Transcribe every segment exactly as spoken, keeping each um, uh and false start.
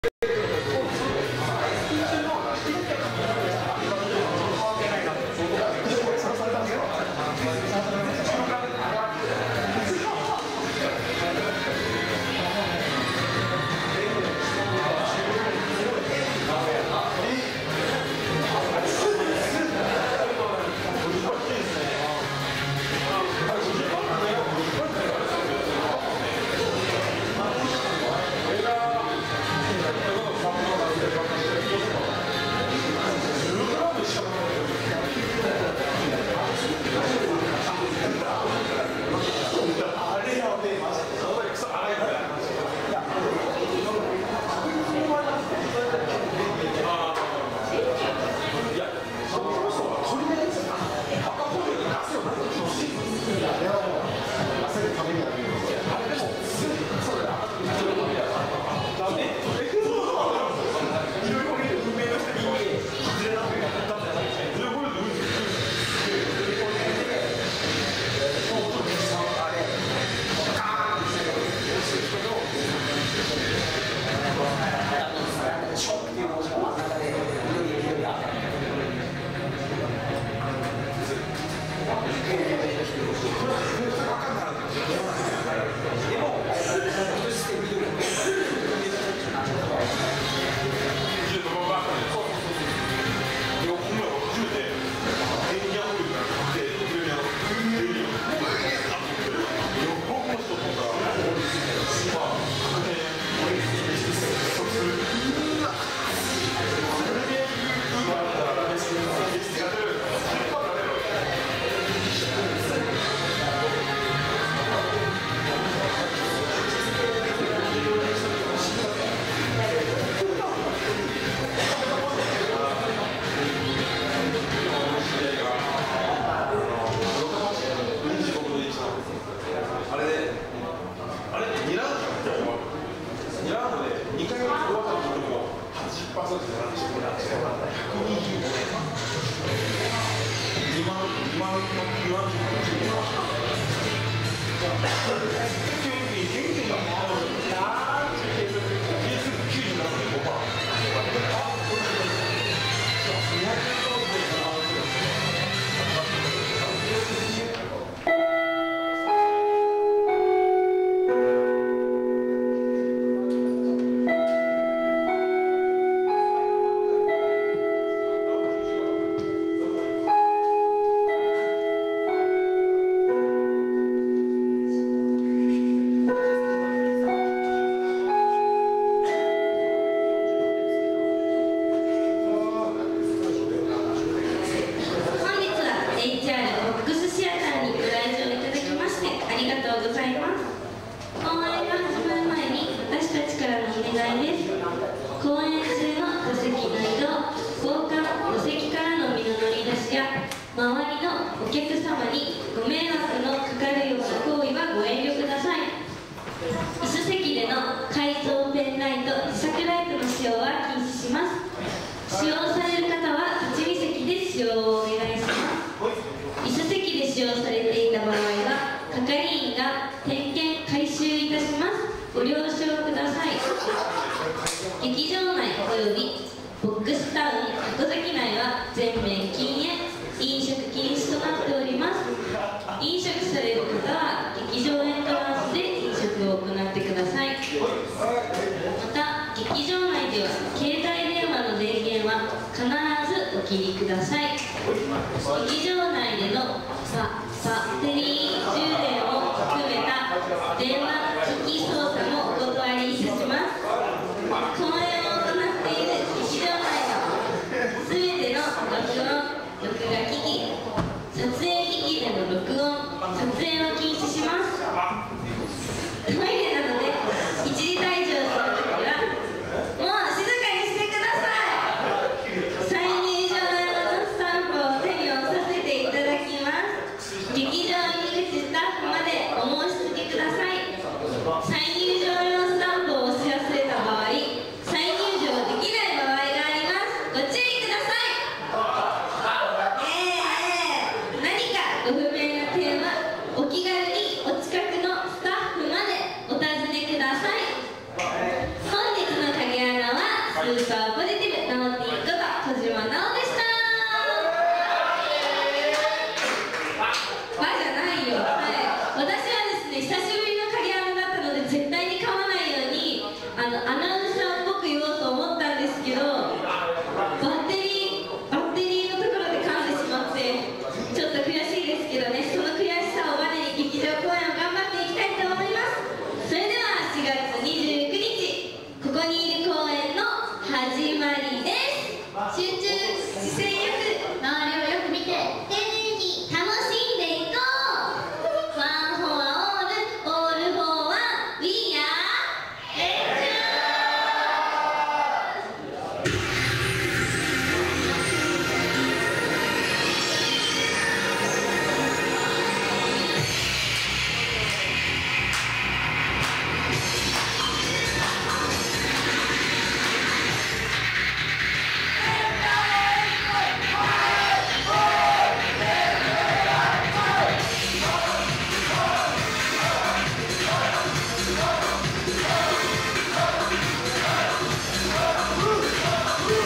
劇場入り口スタッフまでお申し付けください。 スーパーポジティブナオティこと小島奈緒でした。バじゃないよ。はい、私はですね、久しぶりの影山だったので絶対に噛まないようにあのアナウンサーっぽく言おうと思ったんですけど、バッテリーバッテリーのところで噛んでしまってちょっと悔しいですけどね、その悔しさをバネに劇場公演を頑張っていきたいと思います。それではしがつにじゅうくにちここにいる公演の始まりです。集中、視線よく、周りをよく見て、丁寧に楽しんでいこう。ワンフォアオール、オールフォーワン、We areエンジュー。 Woo!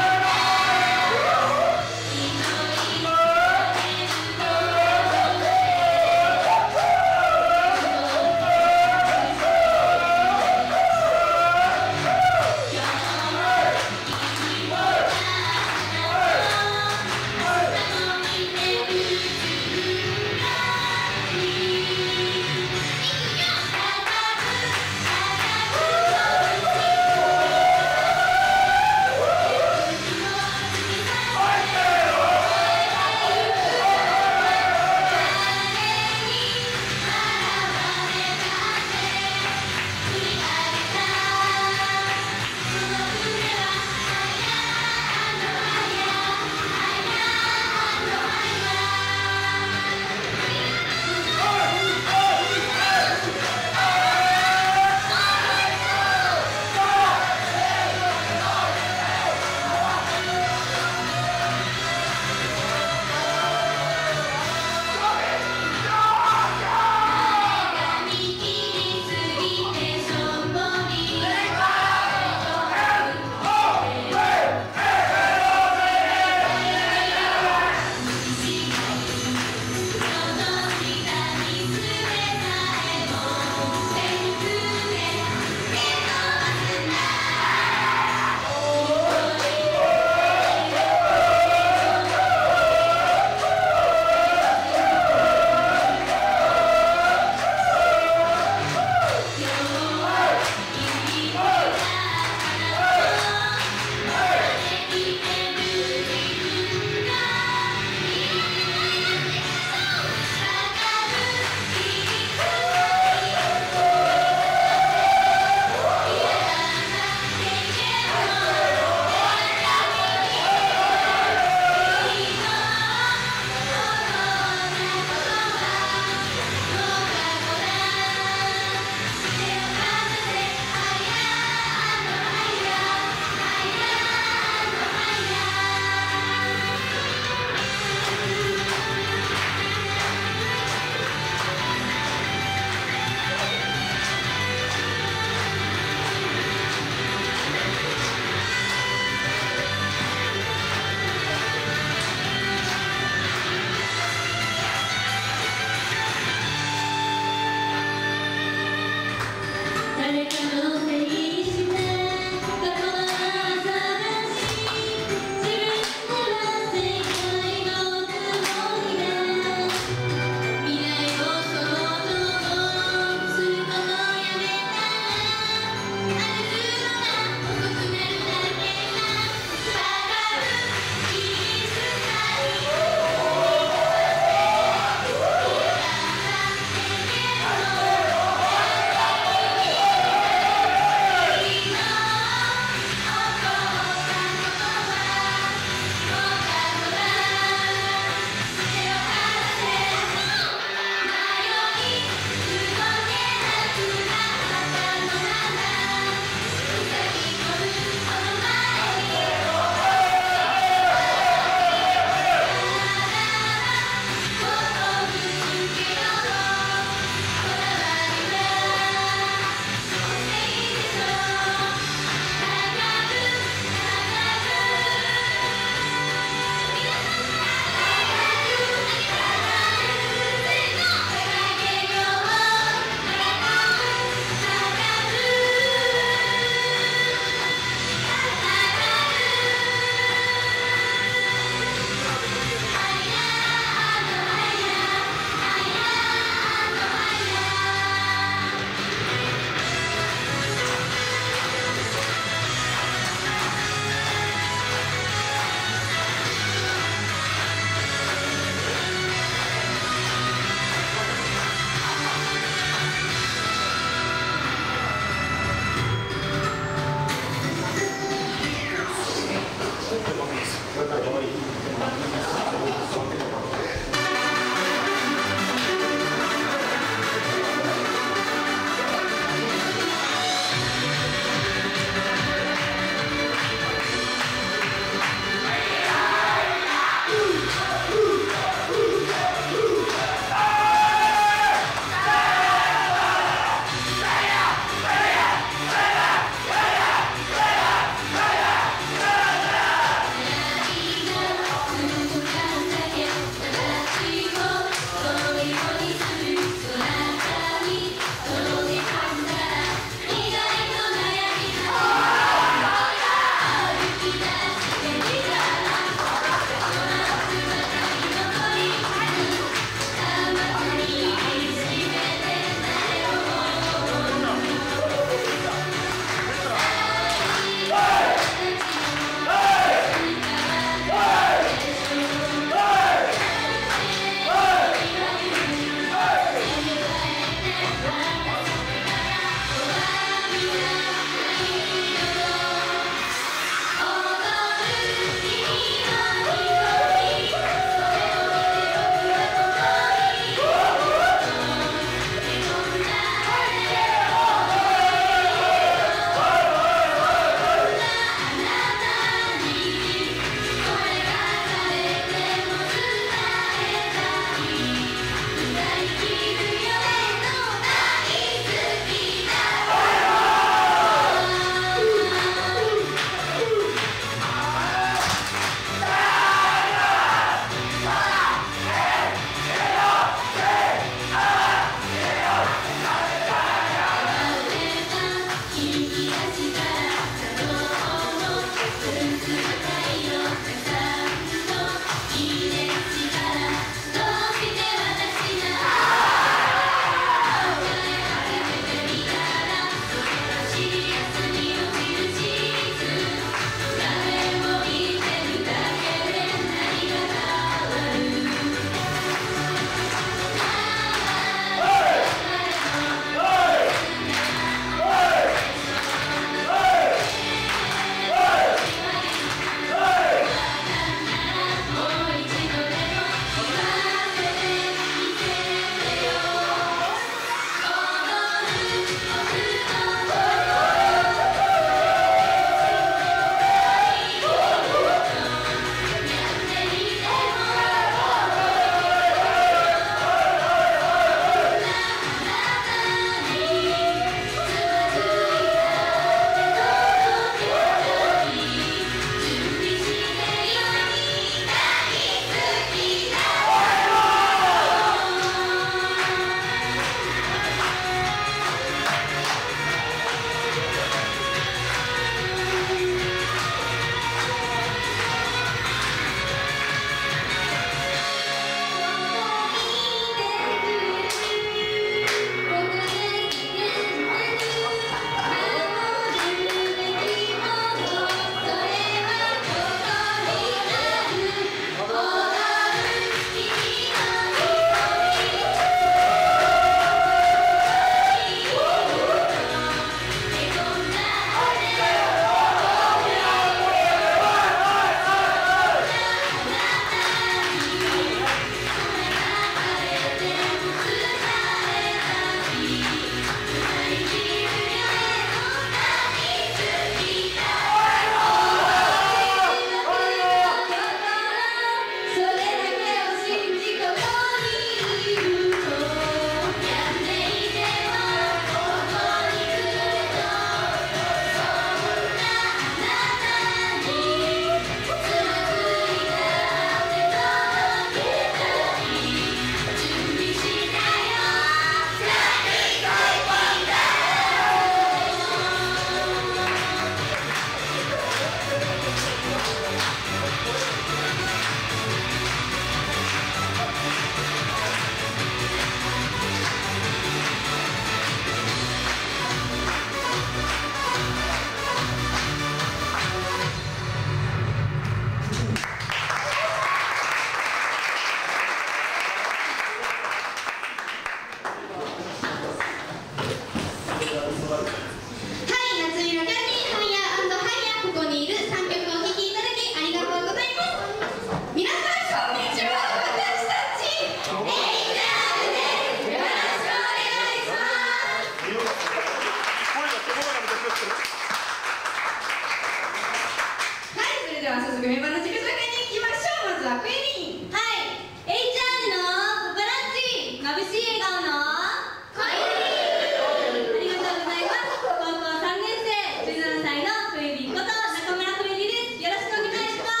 れでは早速メンバーの自己紹介にいきましょう。まずはクイリン。 はい、エイチアール のパパラッチ、眩しい笑顔のクイリン。ありがとうございます。高校さんねん生、じゅうななさいのクイリンこと中村クイリです。よろしくお願いします。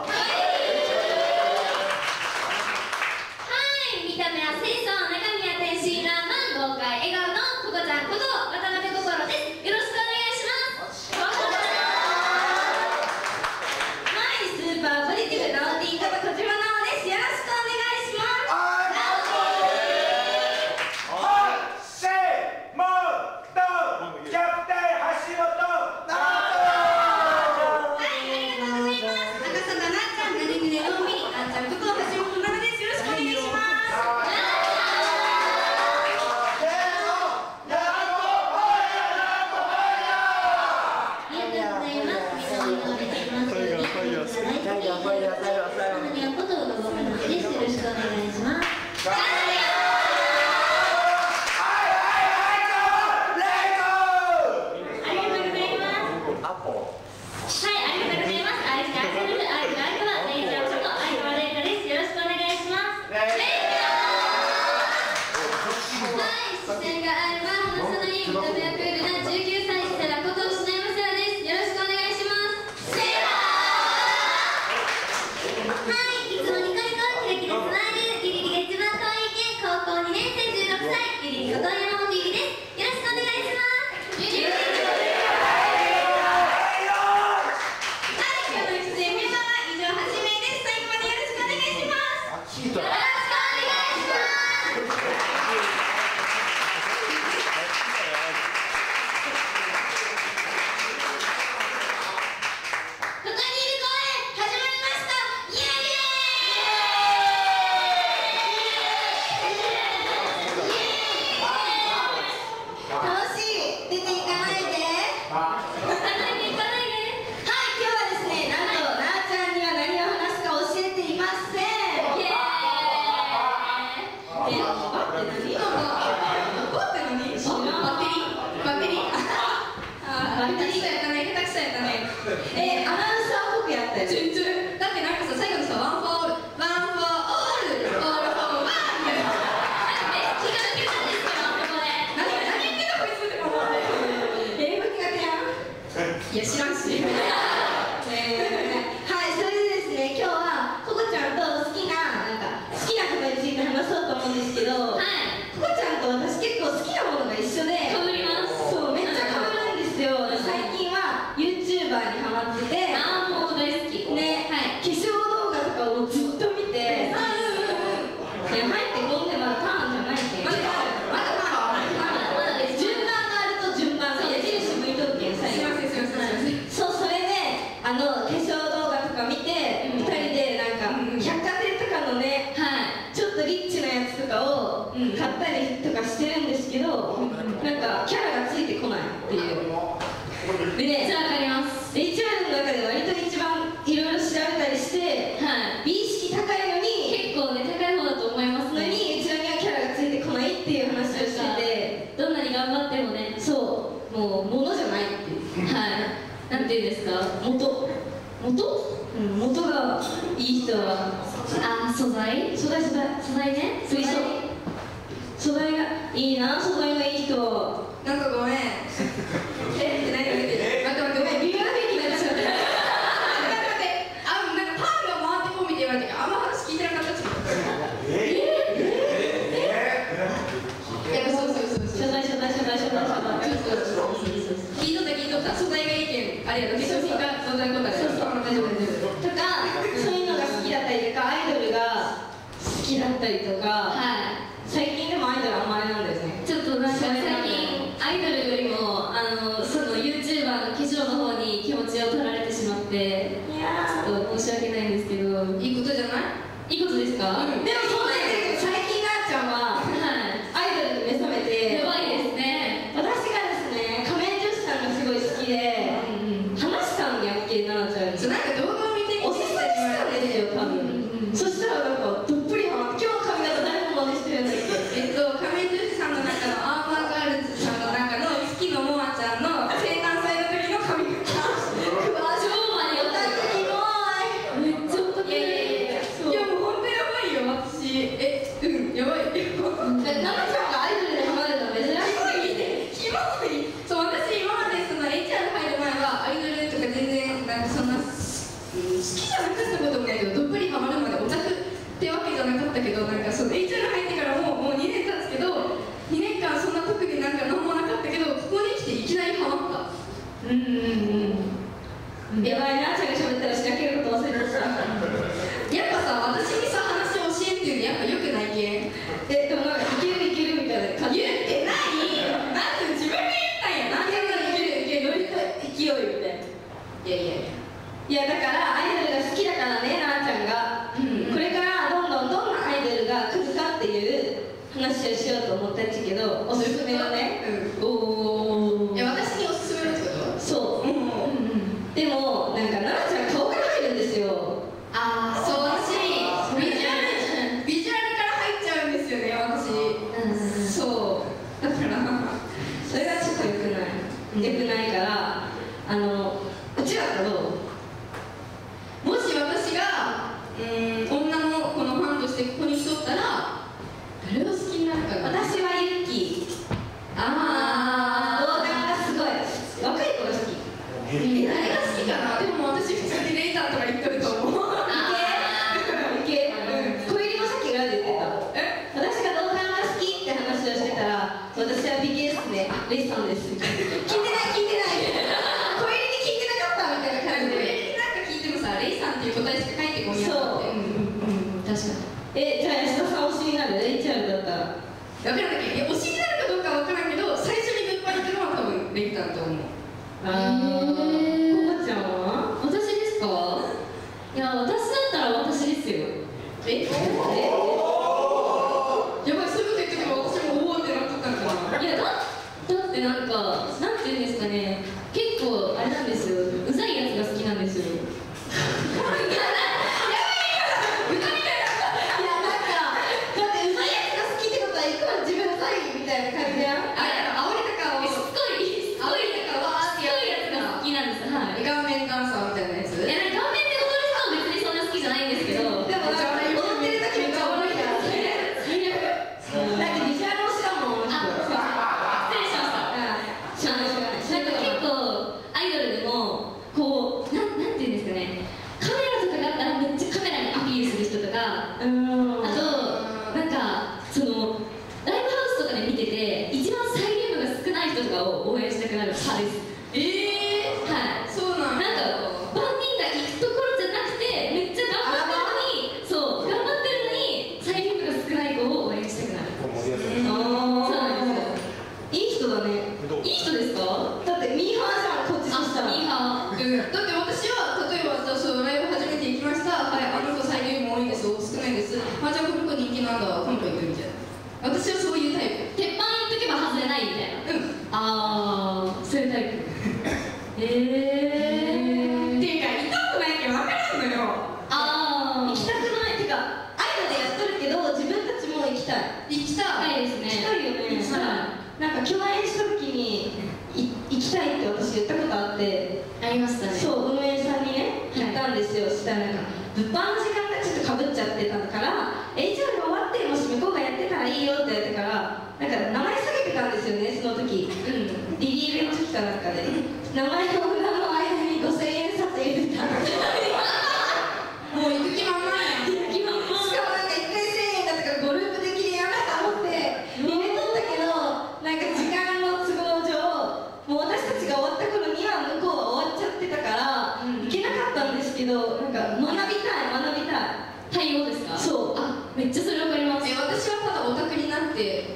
はい、見た目は清楚、中身は天真爛漫、豪快笑顔のココちゃんこと渡辺心です。よろしくお願いします。はい、スーパーポジティブナオティーこと小島奈緒です。よろしくお願いします。 はい、せーの、キャプテン橋本奈はい、ありがとうございます。中里なっちゃん、なにぬねのんびりなっちゃんこと橋本奈々です。よろしくお願いします。えー、アナウンサーっぽくやったよ。全然。だってなんかさ、最後にさ、ワンフォーオール、ワンフォーオール、オールフォーワンみたいな。え、気が抜けたんですよ、ここで。何、何言ってんのこいつって思って。英語苦手やん。いや、知らんし。えー、はい、それでですね、今日はココちゃんと好きな、なんか、好きなことについて話そうと思うんですけど、はい、ココちゃんと私結構好きなものが一緒で、かぶります。そう、めっちゃかぶるんですよ。最近は YouTuber にハマってて、あーもう大好きね、はい、化粧動画とかをずっと見て、あーうんうん、いや入ってこんでまだターンじゃないってまだまだまだまだまだです。順番があると順番が矢印向いとるけん最後。すいませんすいませんすいません。そう、それであの化粧動画とか見て、うん、ふたりでなんか、うん、百貨店とかのね、はい、ちょっとリッチなやつとかを、うん、買ったりとかしてるんですけど、うん、なんかキャラがついてこないっていう。でね、じゃあ分かります。 エイチアール の中で割と一番いろいろ調べたりして、はい、美意識高いのに結構ね高い方だと思いますのに、うちらにはキャラがついてこないっていう話をしてて、どんなに頑張ってもね、そうもう物じゃないっていう、はい、なんていうんですか、元元、うん、元がいい人はあ素材素材素材素材ね、水素素材がいいな、素材がいい人はなんかごめんえって何が出てる？待って待って、ごめん、微妙な雰囲気になっちゃった。待って待って、あ、なんかパンが回ってこうみたいに言われたけど、あんま話聞いてなかったっちゃう。ええええそうそうそうそう。謝罪謝罪謝罪謝罪謝罪。そうそうそう。聞いとった聞いとった。素材がいいけん、あれやろ、化粧品が素材とかで。そうそう、大丈夫大丈夫。とか、そういうのが好きだったりとか、アイドルが好きだったりとか、はい。最近でもアイドルあんまりなんですね。ちょっとなんか最近アイドルよりもあのその YouTuber の化粧の方に気持ちを取られてしまって、いやちょっと申し訳ないんですけど、いいことじゃない？いいことですか？うん、でもそうなんですけど、最近なっちゃんは、はい、アイドルに目覚めて、やばいですね。私がですね、仮面女子さんがすごい好きで、うんうん、話したんやっけ、ななちゃんに。なんか動画を見てみておすすめしたんですよ、多分。うんうん、そしたらなんかどっぷりハマって、今日の髪型誰も真似してるんだっけ？えっと、仮面女子さんの中のアーマーガールズさんの中の月野モアちゃんの生誕祭の時の髪型。超マニオタクの好きじゃなかったこともないけど、どっぷりハマるまでオタクってわけじゃなかったけど、なんかその エイチアール 入ってからももうにねん経つけど、にねんかんそんな特になんか何もなかったけど、ここに来ていきなりハマった。 うんうんうん。やばいな、あーちゃんが喋ったらしらけること忘れてた。 やっぱさ、私にさ話を教えっていうのやっぱ良くないけん。 え、でもなんかいけるいけるみたいな感じ。 言ってないなんで自分で言ったんや。なんでいけるいけるノリと勢いみたいな。 いやいやいや。 いやだからアイドルが好きだからね、なあちゃんが、うん、これからどんどんどんなアイドルが来るかっていう話をしようと思ったっちけど、おすすめのね、 うん、おー、いや私におすすめのってこと？ そう、うんうんうん、でもなんかなあちゃん顔から入るんですよ。 ああ、そう私ビジュアルビジュアルから入っちゃうんですよね、私、うん、そうだからそれがちょっと良くない、うん、良くないから、あのうちらだともし私がうーん女の子のファンとしてここに来とったら誰が好きになるかな。 私はユッキー。 ああ、 動画がすごい若い子が好き。 え、誰が好きかな。でも私普通にレイターとか言っとると思う。 いけいけ、小入りもさっき裏で言ってた。え、私が動画が好きって話をしてたら、私は ビーケーエス でレイさんです。聞いてない聞いてない小入りに聞いてなかったみたいな感じで。 なんか聞いてもさ、レイさんっていう答えしか返ってこんやん。 そう、うんうんうん、確かに。え、じゃあ安田さん推しになる？ エイチアール だったら分からんだけど、いや推しになるかどうかは分からんけど、最初に物販に行くのは多分レイターと思う。 あー、ここちゃんは？ 私ですか？いや、私だったら私ですよ。え？え？やばい、そういうこと言ったけど私もおおってなっとったんかな。いや、だ、だってなんか、なんていうんですかね、結構あれなんですよ、うざいやつが好きなんですよ。私はそういうタイプ。鉄板言っとけば外れないみたいな。うん。ああ、そういうタイプ。へえー。っていうか、行ったことないけど分からんのよ。ああ。 行きたくない。てか、アイドルやっとるけど、自分たちも行きたい。 行きたいですね。 行きたいよね。はい。なんか共演した時にい行きたいって私言ったことあって。 ありましたね。 そう、運営さんにね、言ったんですよ。そしたらなんか、物販の時間がちょっとかぶっちゃってたから、エイチアール が終わって、もし向こうがやってたらいいよって言われたから、なんか名前下げてたんですよね、その時。うん。リリーベの時かなんかで。名前の札の間にごせんえん札入れた。 もう行く気満々やん。 行く気満々。しかもなんかいっかいせんえんだったからグループ的にやめたと思って入れとったけど、なんか時間の都合上、もう私たちが終わった頃には向こうは終わっちゃってたから、うん、行けなかったんですけど、なんか学びたい、学びたい。 対応ですか？ そう。 あ、めっちゃそれわかります。え、私はただオタクになって、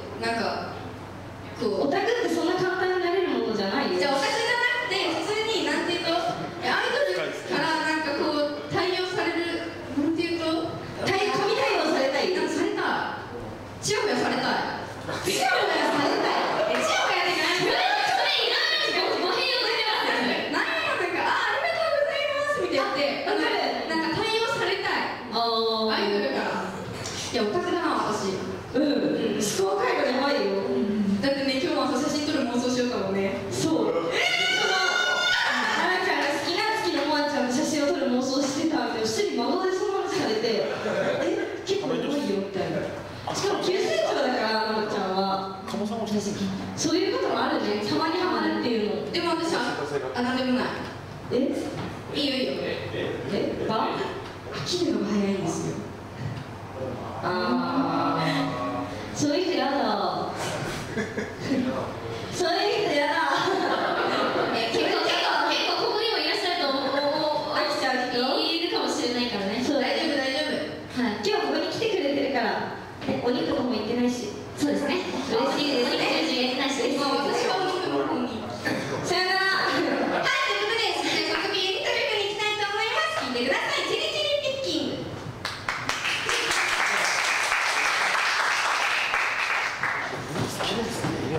なんか、こう。 オタクってそんな簡単になれるものじゃないよ。 じゃあオタクじゃなくて、普通に、なんていうと、アイドルからなんかこう、対応される、なんていうと、 対神対応されたい。 なんかされたい。チヤホヤされたい。 チヤホヤされたい。 え、チヤホヤでかい。それ、それいらないし、ご返用できますよね。なんやなんか、あ、ありがとうございますみたいな。わかる。なんか対応されたい。アイドルから。いや、オタクだな、私。 うん。思考回路やばいよ。 だってね、今日も朝写真撮る妄想しようかもね。 そう。えー、その、あなちゃんが好きな月のモアちゃんの写真を撮る妄想してたんで、一人真顔でその話されて、え、結構多いよみたいな。しかも急成長だから、モアちゃんは。そういうこともあるね。たまにハマるっていうの。 でも私は、あ、なんでもない。 え？ いいよいいよ。 え？ か？ 飽きるのが早いんですよ。 ああ、そういう人やだ。そういう人やだ。 え、結構結構結構ここにもいらっしゃると思う。 飽きちゃう人いるかもしれないからね。 そう大丈夫大丈夫。はい。 今日はここに来てくれてるから、ね、お肉とかも行ってないし。 そうですね。 嬉しいですね。 十時言ってないしです。もう私はお肉の方に。 さよなら。 はい、ということで、早速ビエリトルクに行きたいと思います。聞いてください。チリチリピッキング。 好きですね。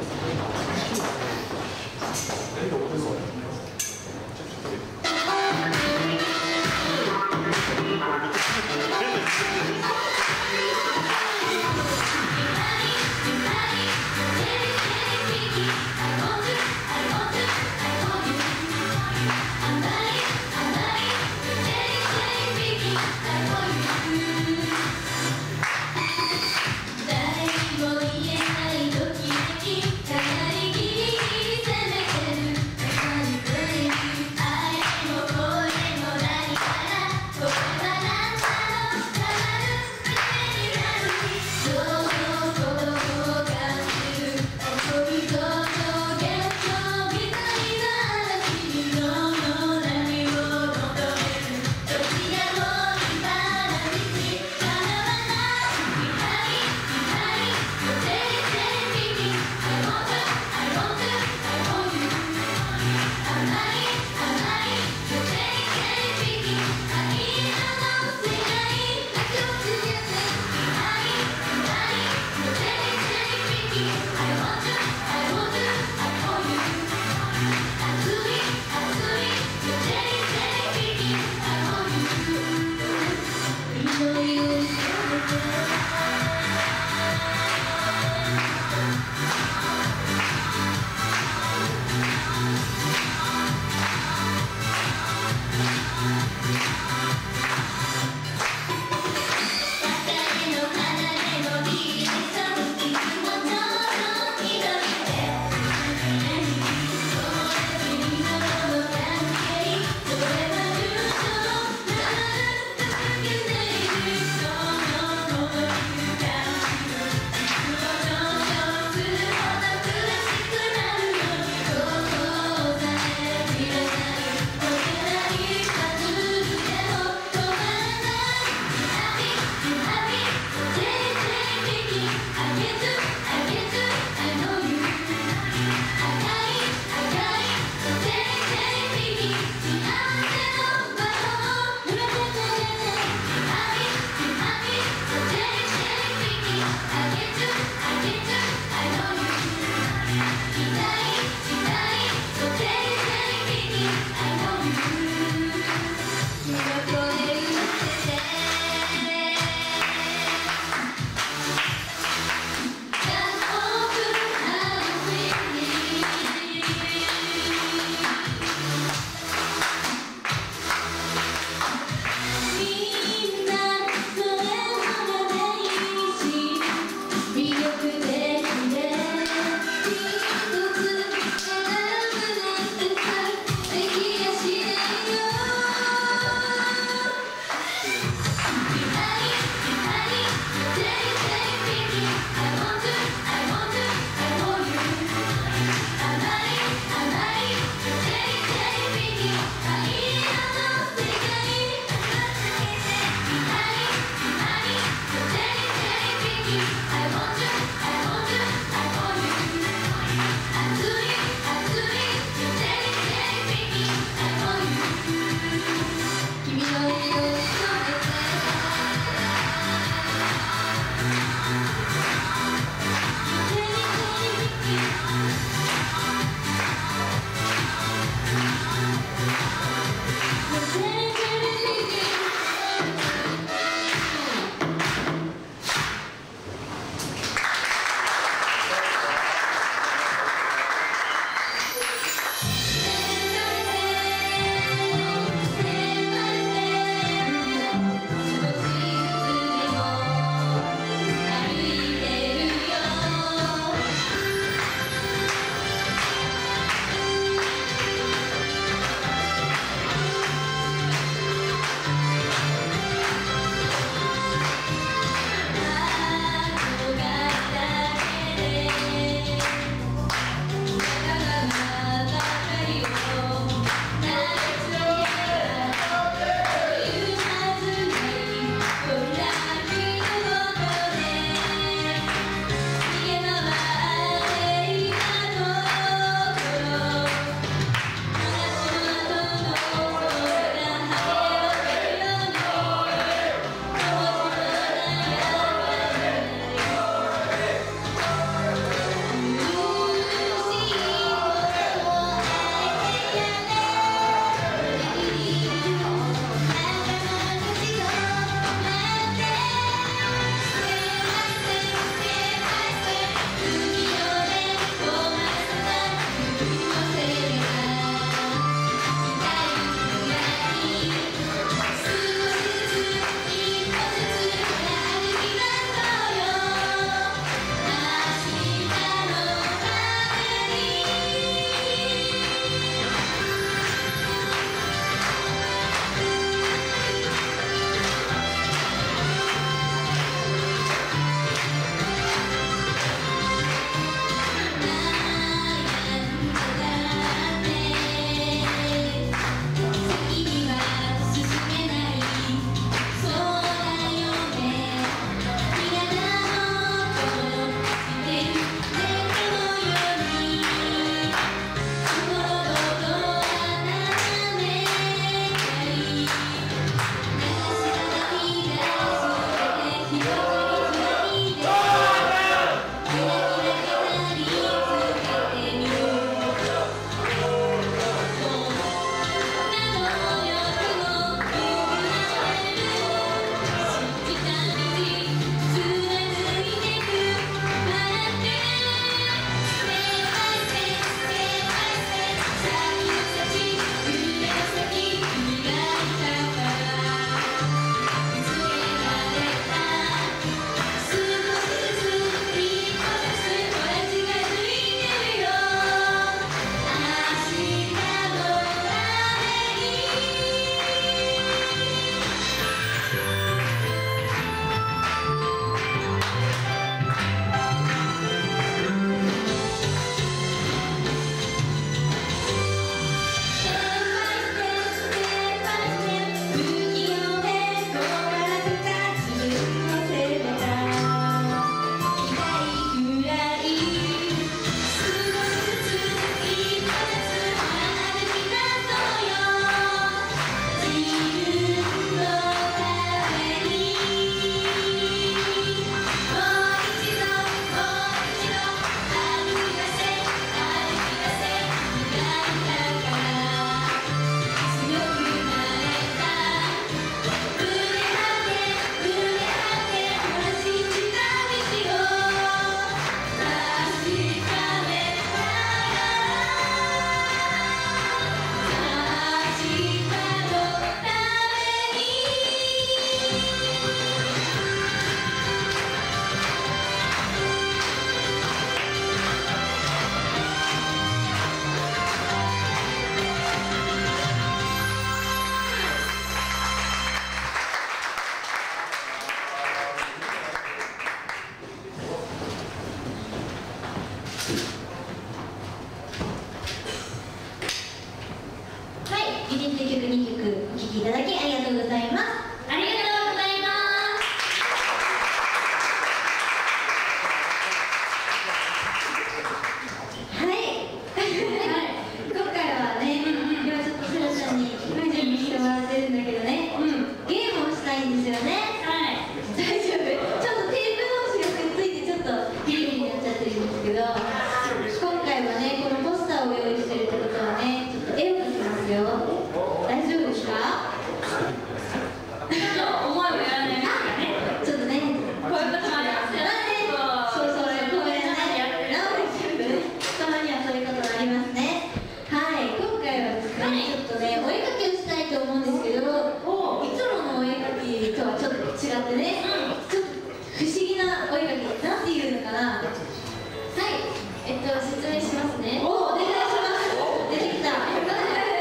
違ってね、ちょっと不思議なお絵かき、なんていうのかな。はい、えっと説明しますね。お、お願いします。出てきた。書く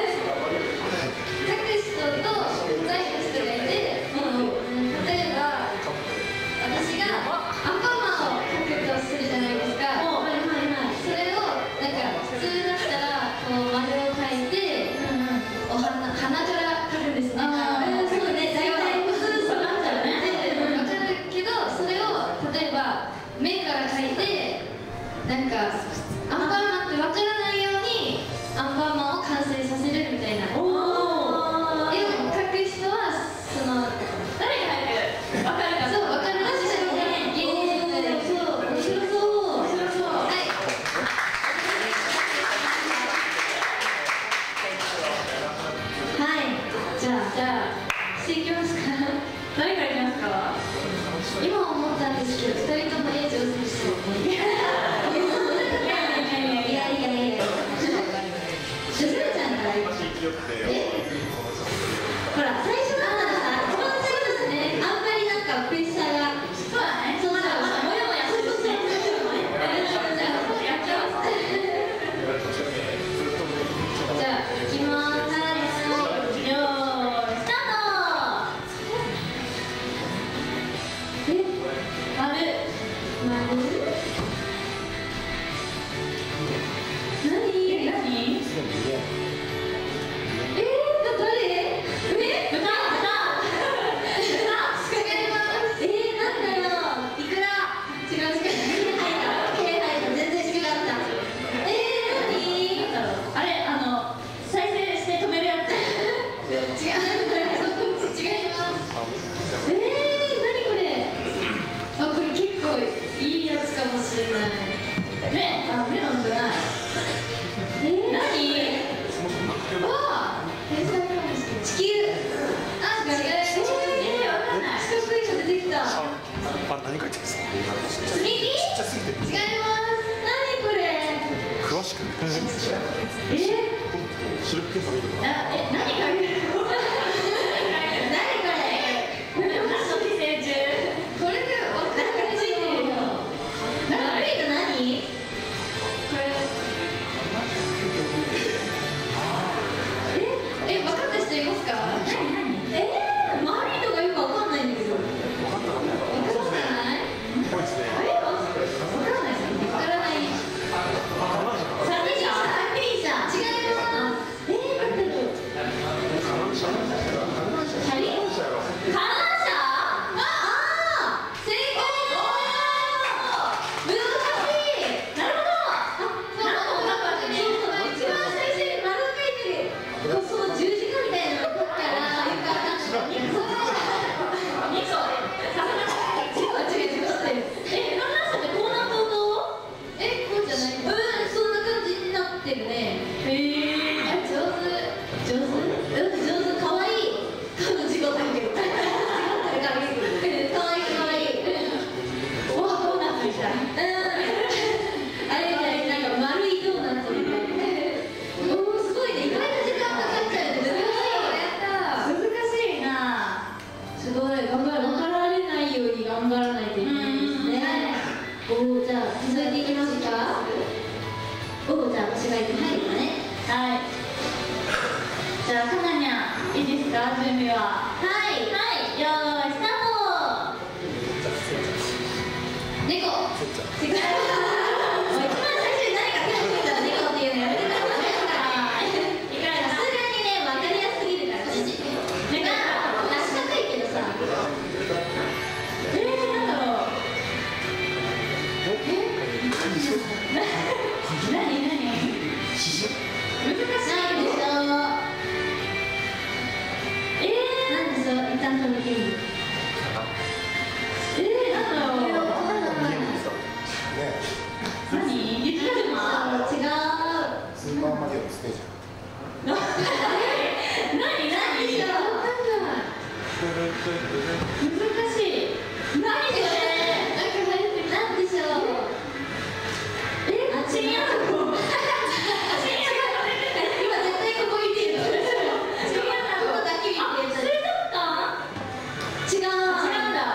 人と書いた人がいて、例えば私がアンパンマンを書くとするじゃないですか。はいはいはい。それをなんか普通だったらこう丸を書いて、お花鼻から書くんですね。ああ、そうね。大体普通そうなっちゃうね。わかるけど、それを例えば目から書いて、なんかアンパンマンってわからないようにアンパンマンを完成させるみたいな。絵を描く人はその誰が描く？わかるか？そう、わかるらしいね。芸人さんで。そう、面白そう。面白そう。はい。はい。じゃあじゃあしていきますか。誰からいきますか？今思ったんですけど、二人とも絵上手ですよね。いやいやいやいや。しずるちゃんから。え？ほら、最初だったらさ、一番最初ですね、あんまりなんかプレッシャーが。そうだね。そうだ、まだもやもやする。そうそうそう。やっちゃいます。じゃあ、いきます。よーい、スタート。え、丸。丸。何？何？えー、誰？え？豚？豚？違います。えー、なんだろう。イクラ。違う違う。気配が全然違った。えー、何？あれ、あの再生して止めるやつ。違う。違います。えー、何これ？あ、これ結構いいやつかもしれない。目？あ、目なんじゃない。えー、何？わあ、天才かもしれない。地球。あ、違う。えー、わかんない。四角いの出てきた。 あ、何書いてるんですか？ 積み木？違います。何これ？ 詳しく。 えー、 シルク系さんいるかな。 あ、え、何書いてる？何これ？何の寄生虫？これでわかんない。ついてるよ。悪いの何？これ。え、分かった人いますか？何何？えー、マリーとかよく分かんないんだけど。分かんない？ こいつね。 え、分かんないです。分からない。三輪車？三輪車？違います。えー、なんだろう。チャリ？観覧車？ああ、正解。難しい。なるほど。あ、そうそうそう。一番最初に丸を書いてる。その十字架みたいなのを取ったらよくわかんない。にこ。にこ。さすが。違う違う違う。え、観覧車ってこうなった音？え、こうじゃない？うん、そんな感じになってるね。へえ。あ、上手。上手？うん、上手。可愛い。多分違ったけど。違ってるからいい。可愛い可愛い。お、ドーナツみたい。うん。あれみたいになんか丸いドーナツみたい。おー、すごいね。意外と時間かかっちゃうね。難しいな。すごい。頑張る。分かられないように頑張らないといけないですね。おー、じゃあ続いていきますか。おー、じゃあ私がいきますね。はい。じゃあかなにゃん、いいですか、準備は。はい。はい。よーい、スタート。猫。違う。一番最初に何か手をついたら猫っていうのやめてください。いくらさすがにね、分かりやすすぎるから。なんか、四角いけどさ。えー、なんだろう。え？何何？難しいでしょ。えー、なんでしょう、一旦止めていい？えー、なんだろう。何？言ってたじゃん。違う。 スーパーマリオのステージ。 何？何？わかんない。難しい。何それ？なんか流行ってる。なんでしょう。え？あ、チンアナゴ。今絶対ここ見てる。チンアナゴだけ見てる。あ、水族館？違う。違うんだ。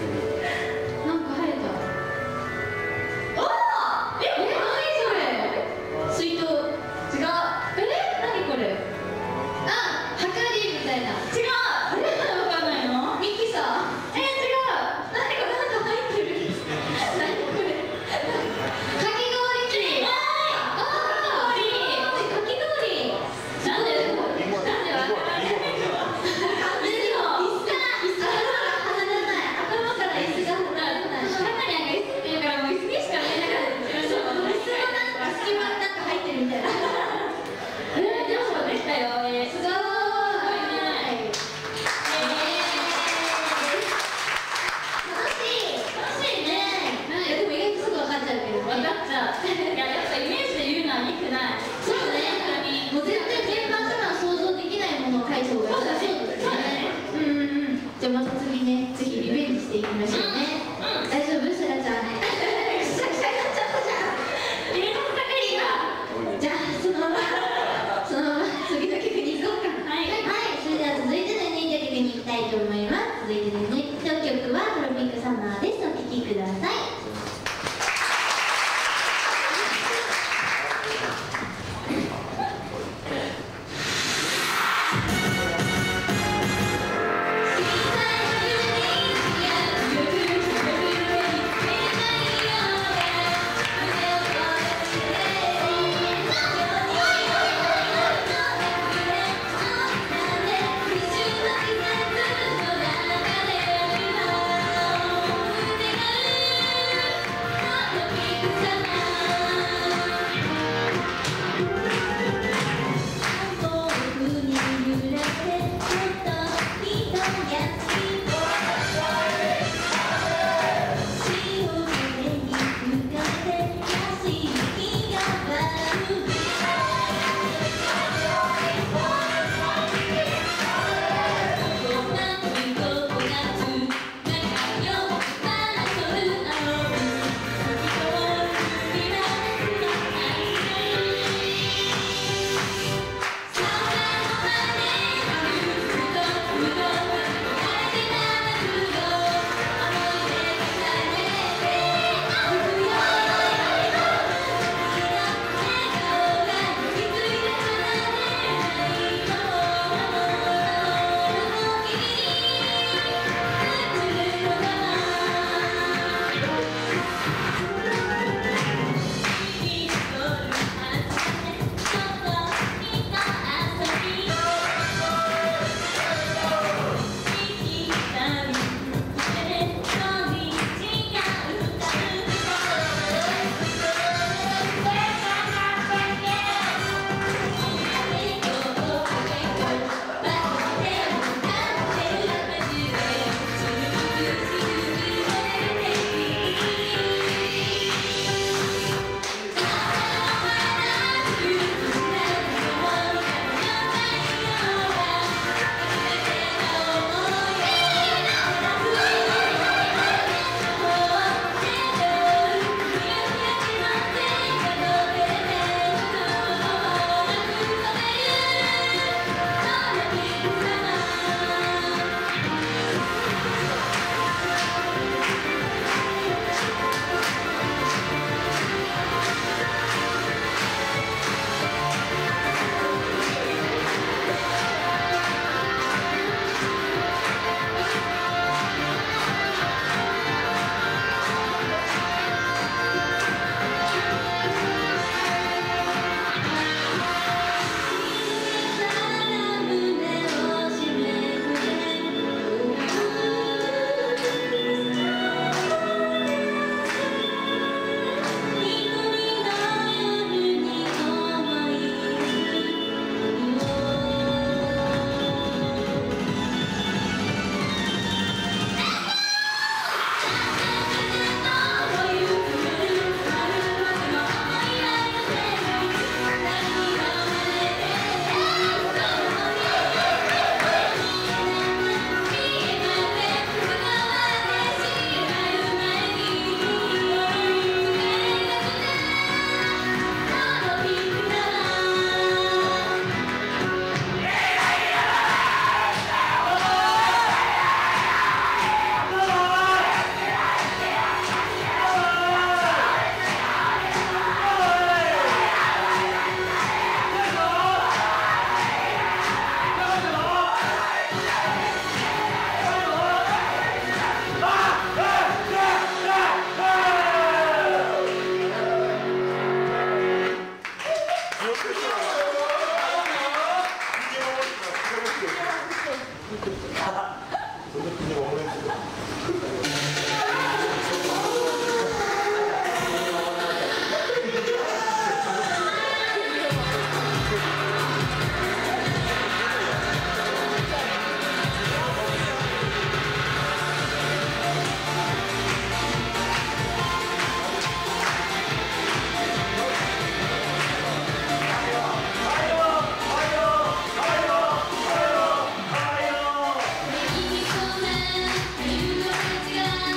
なんか生えた。おー、え、何それ。水筒。違う。え、何これ。あ、はかりみたいな。違う。あれ、わかんないの。ミキサー。え、違う。何これ、なんか入ってる。何これ。かき氷機。あー、かき氷。かき氷。なんで。なんでわからない。じゃあまた次ね、ぜひリベンジしていきましょうね。大丈夫？セラちゃん。くしゃくしゃになっちゃったじゃん。入れたばかりが。じゃあそのままそのまま次の曲に行こうか。はい。はい。それでは続いてのユニット曲に行きたいと思います。続いてのユニット曲はトロピックサマーです。お聴きください。「 「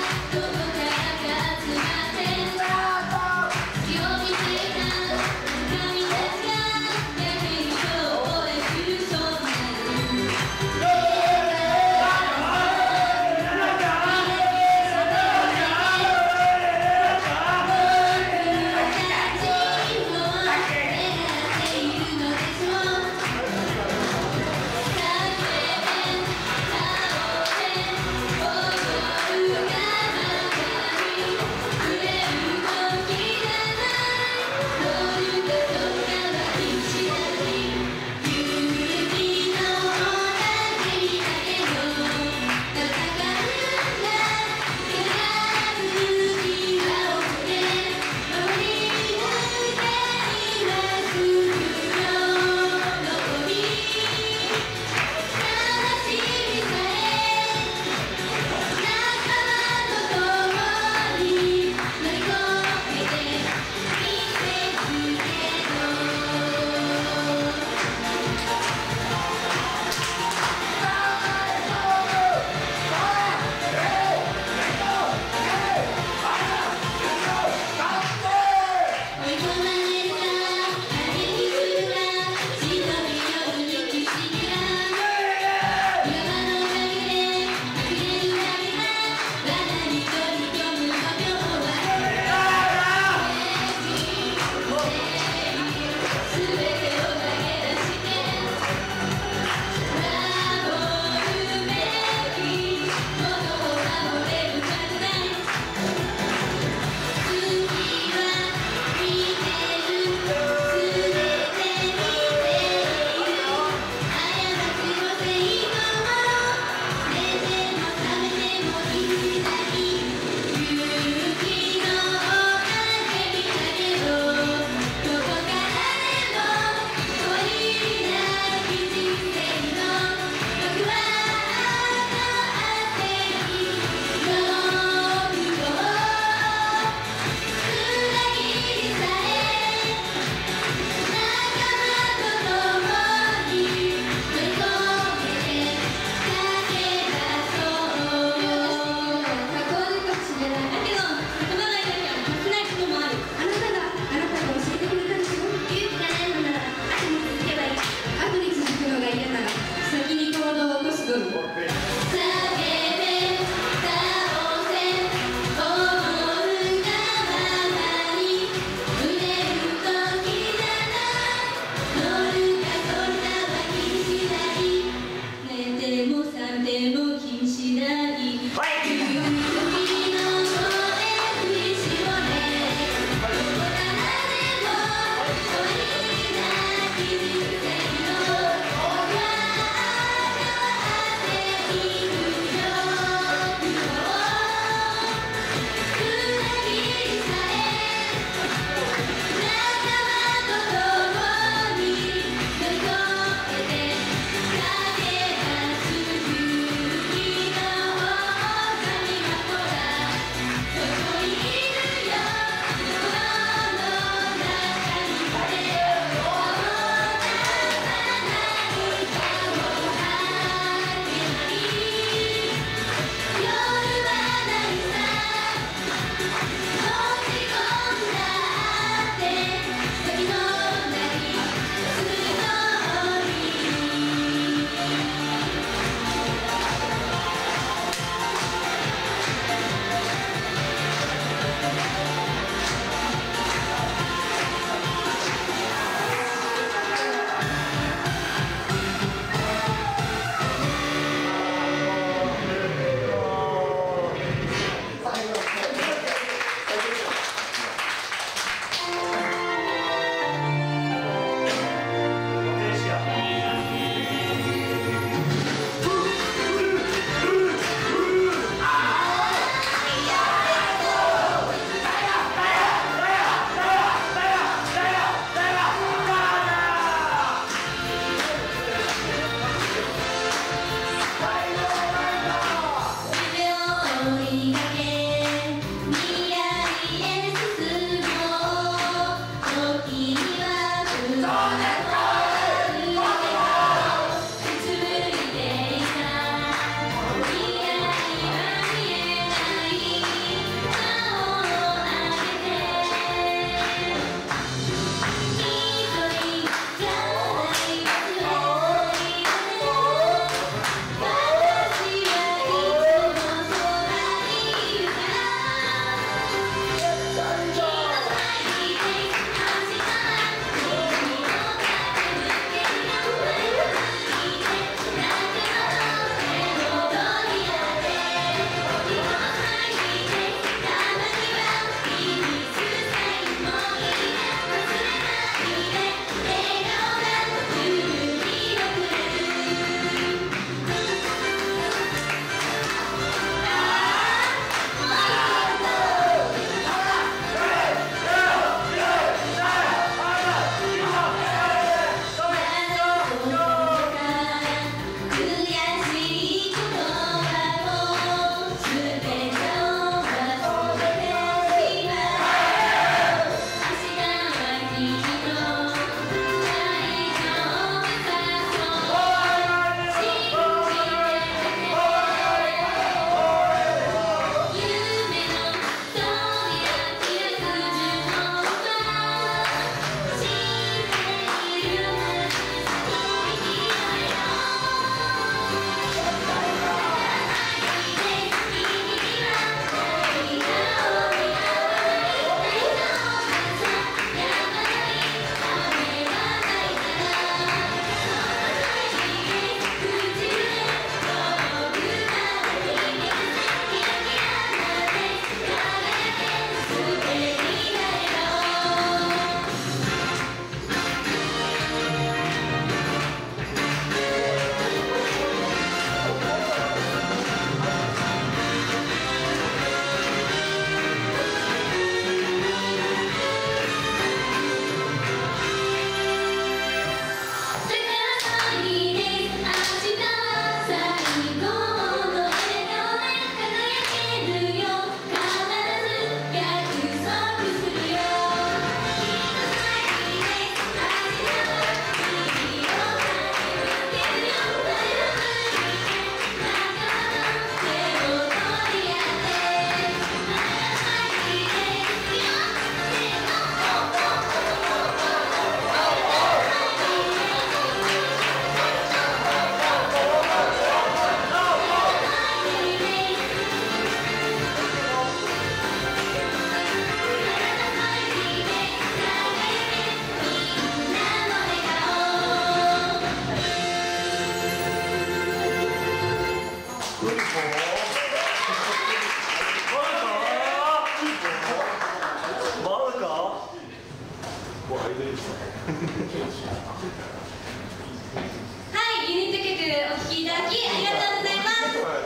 はい、ユニット曲お聴きいただきありがとうございます。ありがとうござい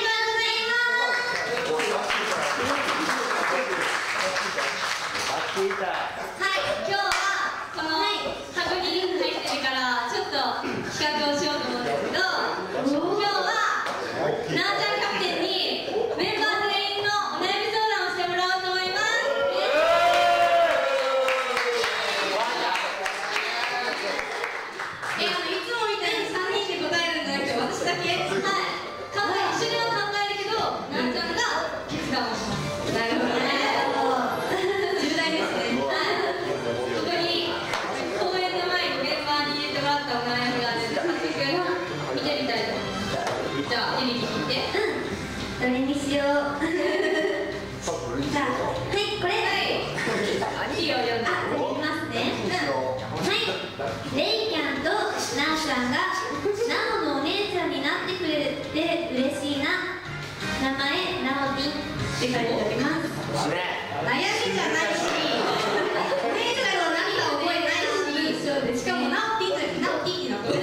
ます。はい、今日はこのタグに入ってるからちょっと企画をしようと思うんですけど、今日はなーちゃんキャプテンにメンバー全員のお悩み相談をしてもらおうと思います。え、あのいつもみたいにさんにんで答えるんじゃなくて私だけ、はい、考え一緒には考えるけどなーちゃんが決断をします。なるほどね。重大ですね。はい、ここに公演の前にメンバーに入れてもらったお悩みがあるんで早速見てみたいと思います。じゃあエリリ聞いて。 どれにしよう。じゃあ、はい、これ。 はい、いいよ、読んで。 あ、読みますね。はい、レイキャンとナオちゃんがナオのお姉ちゃんになってくれて嬉しいな。名前、ナオティンって書いております。悩みじゃないし、お姉ちゃんの何か覚えないし、しかもナオティンじゃなくてナオティンになってる。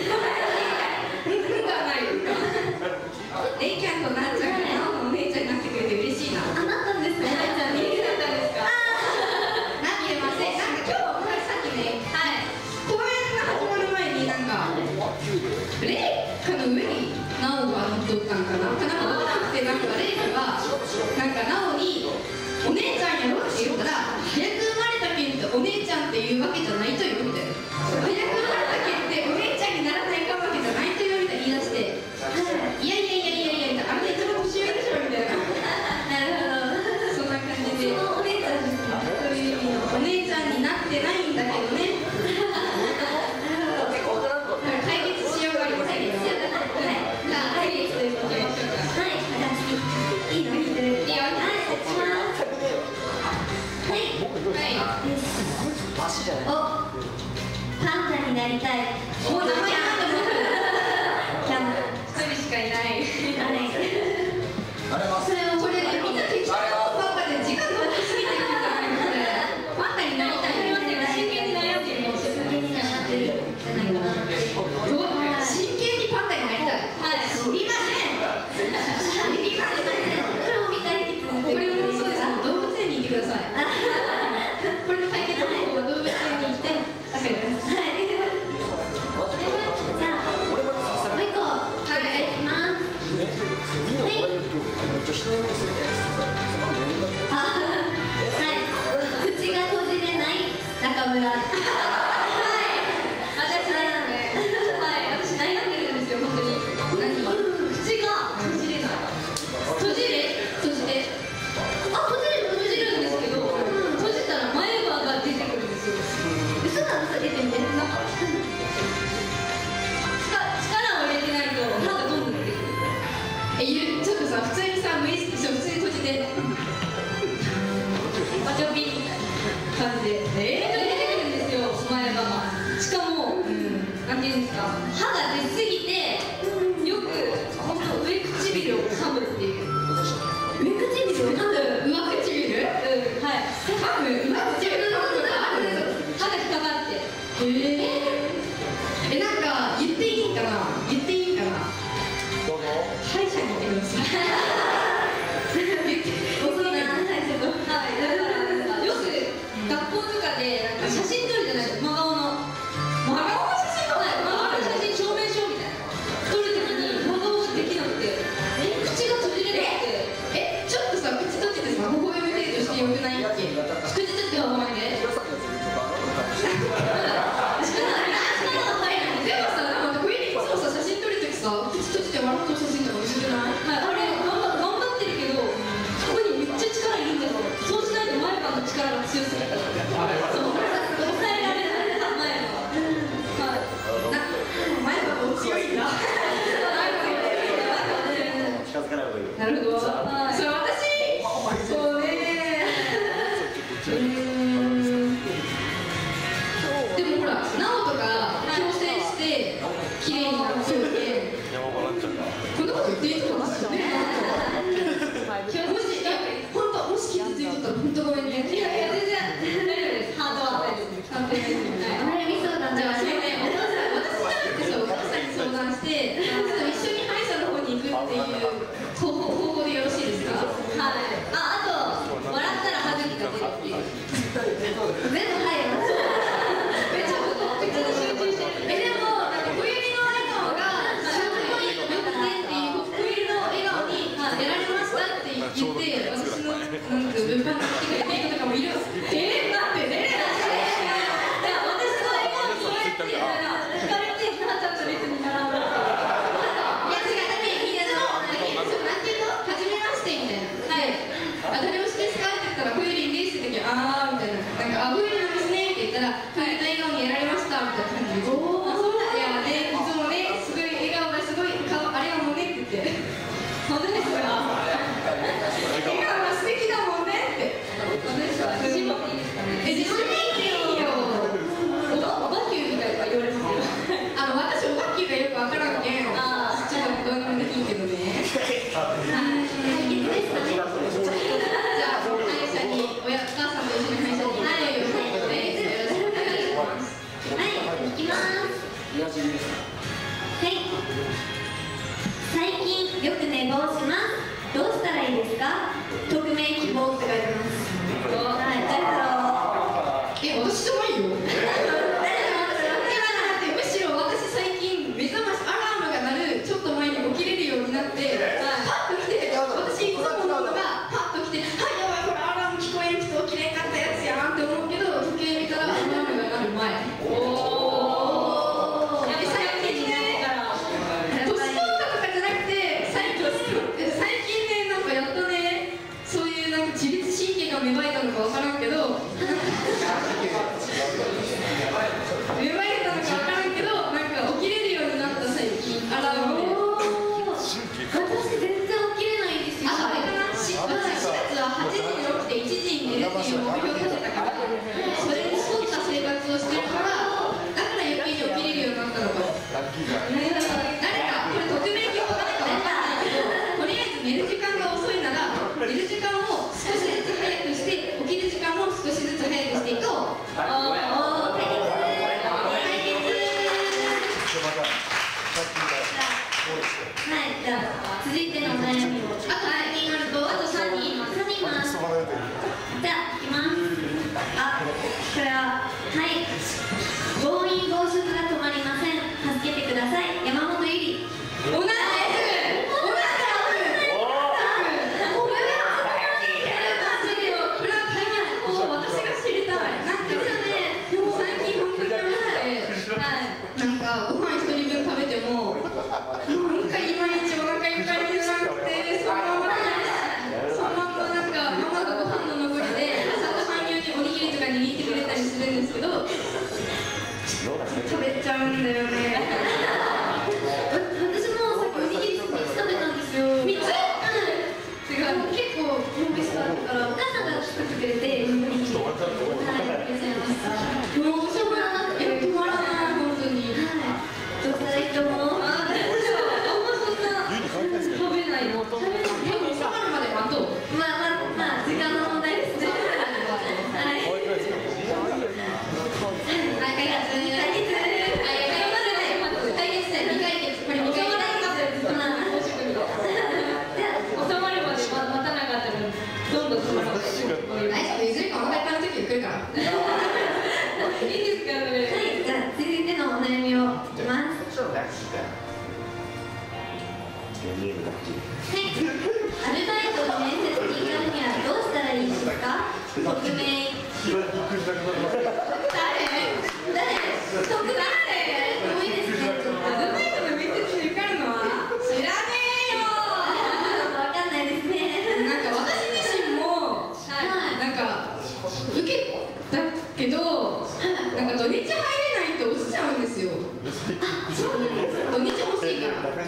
レイキャンとナオちゃんがナオのお姉ちゃんになってくれて嬉しいな。あ、なったんですね。ナオちゃんになったんですか。なってません。なんか今日私さっきね、はい、公演が始まる前になんかレイカの上にナオが乗っとったんかな。なんか乗ってなくて、なんかレイカがなんかナオにお姉ちゃんやろって言ったら、早く生まれたけんってお姉ちゃんっていうわけじゃないとよみたいな。早く生まれたけんってお姉ちゃんにならないかわけじゃないとよみたいな言い出して、いやいやいやいやいや、あれ一番年上でしょみたいな。なるほど。そんな感じで。そのお姉ちゃんですか。そういう意味のお姉ちゃんになってないんだけどね。解決しようがありませんけど。はい。じゃあ解決ということで。はい。じゃあ次。いいの聞いてる。いいよ。はい。お願いします。はい。はい。お。パンダになりたい。もう名前なんだもん。じゃあ一人しかいない。それをこれみんな適当なパンダで時間が落ちすぎてるんじゃないのこれ。パンダになりたい。真剣に悩んでるの。真剣に悩んでるじゃないかな。真剣にパンダになりたい。はい。知りません。知りません。これを見たいって言って。これもそうです。動物園に行ってください。これの解決方法は動物園に行って。わかります。はい。じゃあもう一個。はい。いきます。はい。あ、はい。口が閉じれない中村。はい。私悩んで。はい。私悩んでるんですよ本当に。何？口が閉じれない。閉じれ？閉じて。あ、閉じれる閉じるんですけど、閉じたら前歯が出てくるんですよ。嘘なの？出てみて。力を入れてないと歯がどんどん出てくる。え、ゆちょっとさ、普通にさ、無意識、普通に閉じてバチョビみたいな感じでえー、出てくるんですよ、前歯が。しかも、うん、なんていうんですか、歯が出すぎてよく、ほんと上唇を噛むっていう。上唇を噛む？上唇？うん、はい。噛む？上唇のことがある？歯が引っかかって。えー、え、なんか、言っていいんかな？言っていいんかな？歯医者に行ってください。遅いな、歯医者と。はい、だからよく学校とかでなんか写真撮るじゃないですか、真顔の。真顔の写真？はい、真顔の写真、証明書みたいな。撮るときに真顔ができなくて、え、口が閉じれなくて。え、ちょっとさ、口閉じてさ、微笑み程度してよくないっけ？口閉じて微笑みで。でもさ、なんかこれいつもさ、写真撮るときさ、口閉じて笑ってる写真とか薄くない？はい、あれ頑張頑張ってるけど、そこにめっちゃ力いるんだよ。そうしないと前歯の力が強すぎて。そう、抑えられない前歯。はい。な、前歯が強いんだ。近づかない方がいい。なるほど。はい。それ私。そうね。うーん。でもほら、ナオとか挑戦して綺麗になるそうで。こんなこと言っていいと思いますよね。 ですか？匿名希望って書いてます。はい、誰だろう。 え、私じゃないよ。むしろ私最近目覚ましアラームが鳴るちょっと前に起きれるようになって、パッと来て、私いつもののがパッと来て、はい、やばい、これアラーム聞こえんくて起きれんかったやつやんって思うけど、時計見たらアラームが鳴る前。おー、やっぱ最近ね、年取ったとかじゃなくて、最近最近ね、なんかやっとね、そういうなんか自律神経が芽生えたのかわからんけど、芽生えたのかわからんけど、なんか起きれるようになった最近、アラームで。 私全然起きれないんですよ。 あ、あれかな、しがつははちじに起きていちじに寝るっていう目標を立てたから、それに沿った生活をしてるから、だから余計に起きれるようになったのかも。誰か、これ匿名希望誰かわかんないけど、とりあえず寝る時間が遅いなら、寝る時間を少しずつ早くして、起きる時間も少しずつ早くしていこう。 おー、対決はい、じゃあ続いてのお悩みをあとさんにんあるとあとさんにんいますさんにんいますじゃあいきますあ、これははい暴飲暴食が止まりません助けてください山本ゆり同じです同じですこれは大変を私が知りたいなんかね、でも最近本当にやめてなんかご飯一人分食べてもなんかいまいちお腹いっぱいにならなくてそのままそのままなんかママがご飯の残りで朝ごはん用におにぎりとか握ってくれたりするんですけど食べちゃうんだよね私もさっきおにぎりみっつ食べたんですよみっつ？ 違う結構美味しかったからお母さんが作ってくれておにぎりはい食べちゃいましたもう止まらなくて止まらない本当にどうしたらいいと思う？あんまそんな食べないの食べないでも収まるまで待とうまあまあまあ時間の問題ですねはいはい解決解決解決でにかい決これにかい収まるまで待たなかったらどんどん収まるいずれかお腹いっぱいの時が来るからいいですかそれはいじゃあ続いてのお悩みをいきますはいアルバイトの面接に行かぬにはどうしたらいいですか匿名誰誰匿名誰もういいですねアルバイトの面接に受かるのは知らねえよわかんないですねなんか私自身もなんか受けたけどなんか土日入れないと落ちちゃうんですよあ、そうなんですか土日欲しいからだから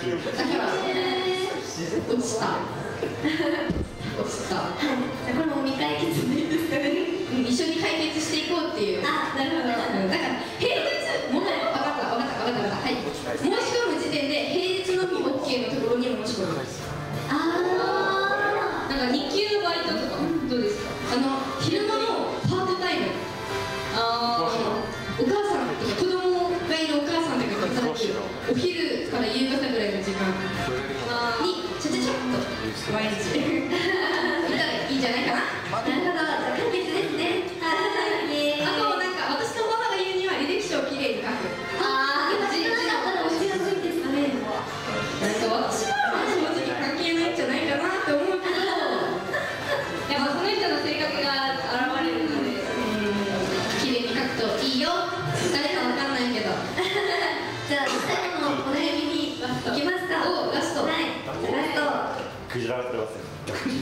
落ちた落ちたこれも未解決でいいですかね一緒に解決していこうっていうあ、なるほどだから平日もう分かった分かった分かった分かったはい申し込む時点で平日のみ オーケー のところに申し込みますあーなんか日給バイトとかどうですかあの昼間のパートタイムあお母さんとか子供がいるお母さんとかが働くお昼から夕方ぐらいの時間にちゃちゃちゃっと毎日見たらいいんじゃないかななるほど、解決ですねはいあとなんか私のママが言うには履歴書をきれいに書くあー、今知らなかったら教えやすいんですかねなんか私は正直関係ないんじゃないかなって思うけどやっぱその人の性格が現れるのできれいに書くといいよ誰かわかんないけどじゃあ最後のお悩みに行きますかおラストはい、ラストクジラがってますよ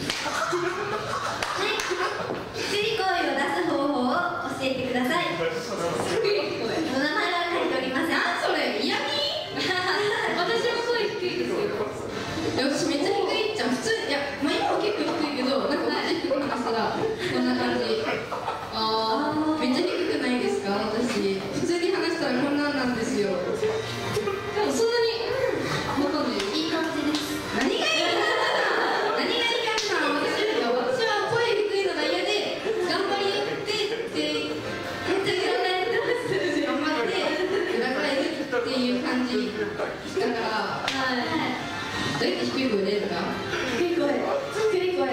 はい作り声を出す方法を教えてくださいすごい声お名前は書いておりませんなんそれ嫌味私も声低いですよいや私めっちゃ低いじゃん普通いや、まあ、今は結構低いけどなんかもっと低く話したらこんな感じあーめっちゃ低くないですか私普通に話したらこんなんなんですよでもそんなにわかんないいい感じです何がいいかな何がいいかな私私は声低いのが嫌で頑張りってってめっちゃ考えてます頑張って裏返るっていう感じだからはいどうやって低い声出るか低い声低い声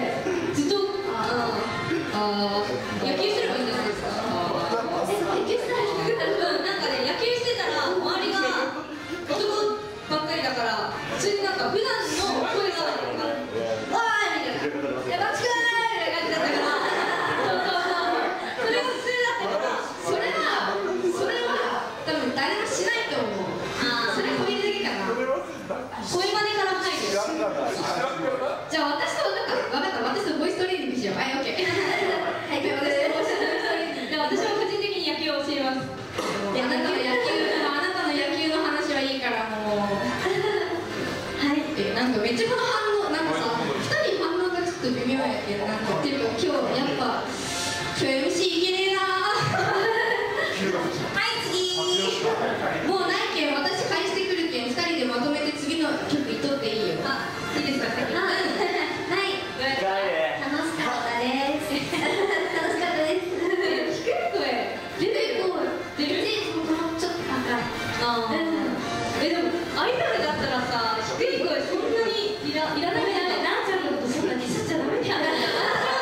けどなんか言ってるけど今日やっぱ今日 エムシー いけねえなはい次もうないけん私返してくるけんふたりでまとめて次の曲いっとっていいよ。 あ、いいですか？先に。 はい楽しかったです。楽しかったです。低い声出てこい。出る。ちょっと高い。ああ。え、でもアイドルだったらさ、低い声そんなにいらいらない。なんちゃんのことそんなディスっちゃダメだよ。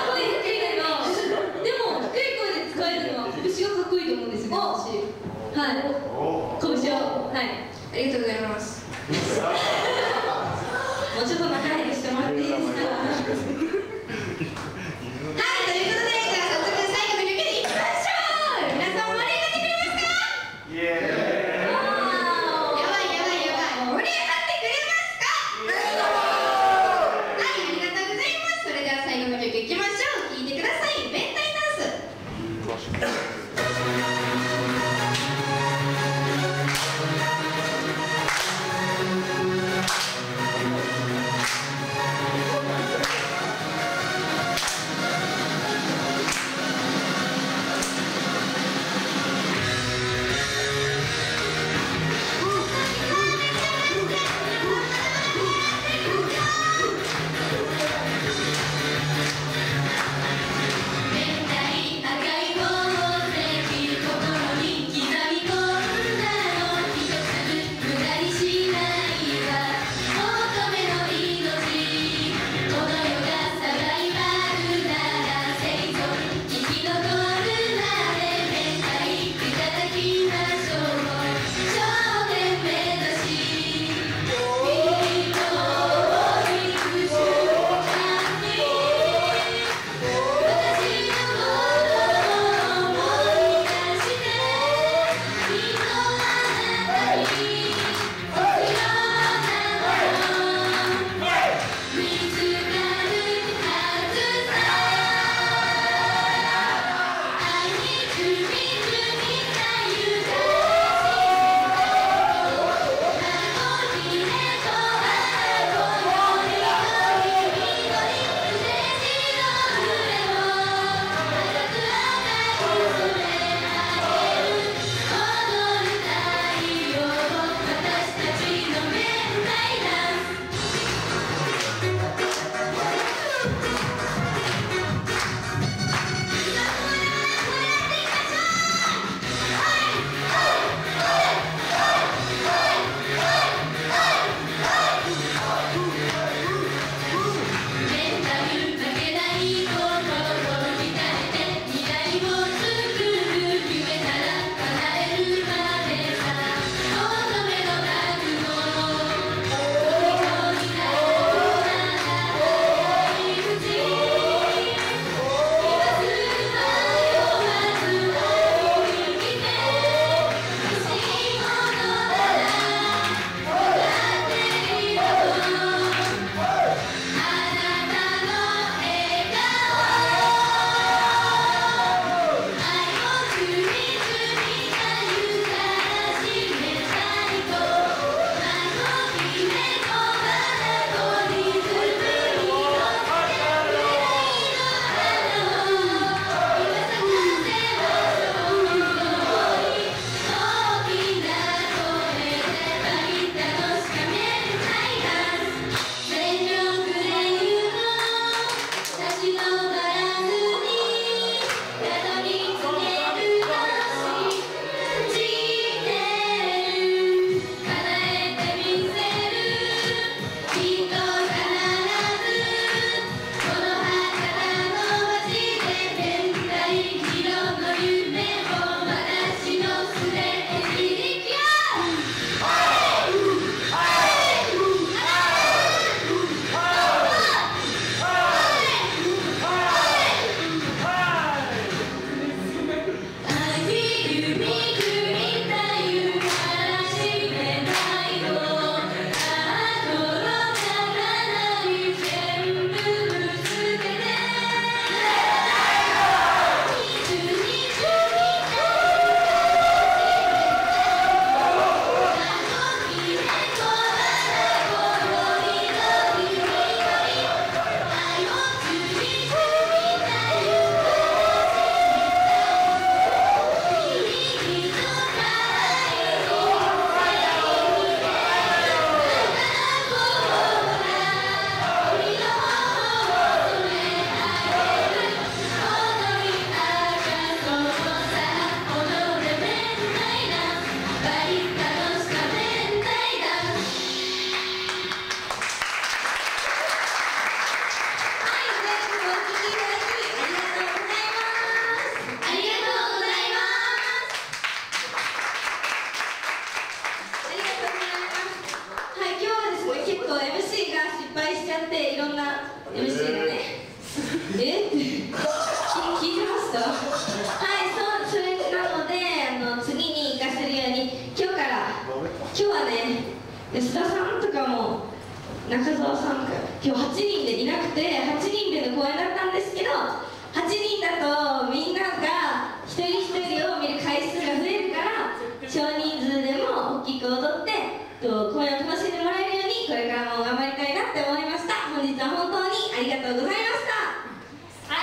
えって聞いてました？はい、そう、それなのであの次に活かせるように今日から今日はね安田さんとかも中澤さんとか今日はちにんでいなくてはちにんでの公演だったんですけどはちにんだとみんなが一人一人を見る回数が増えるから少人数でも大きく踊って公演を楽しんでもらえるようにこれからも頑張りたいなって思いました。本日は本当にありがとうございました。ありがとうございま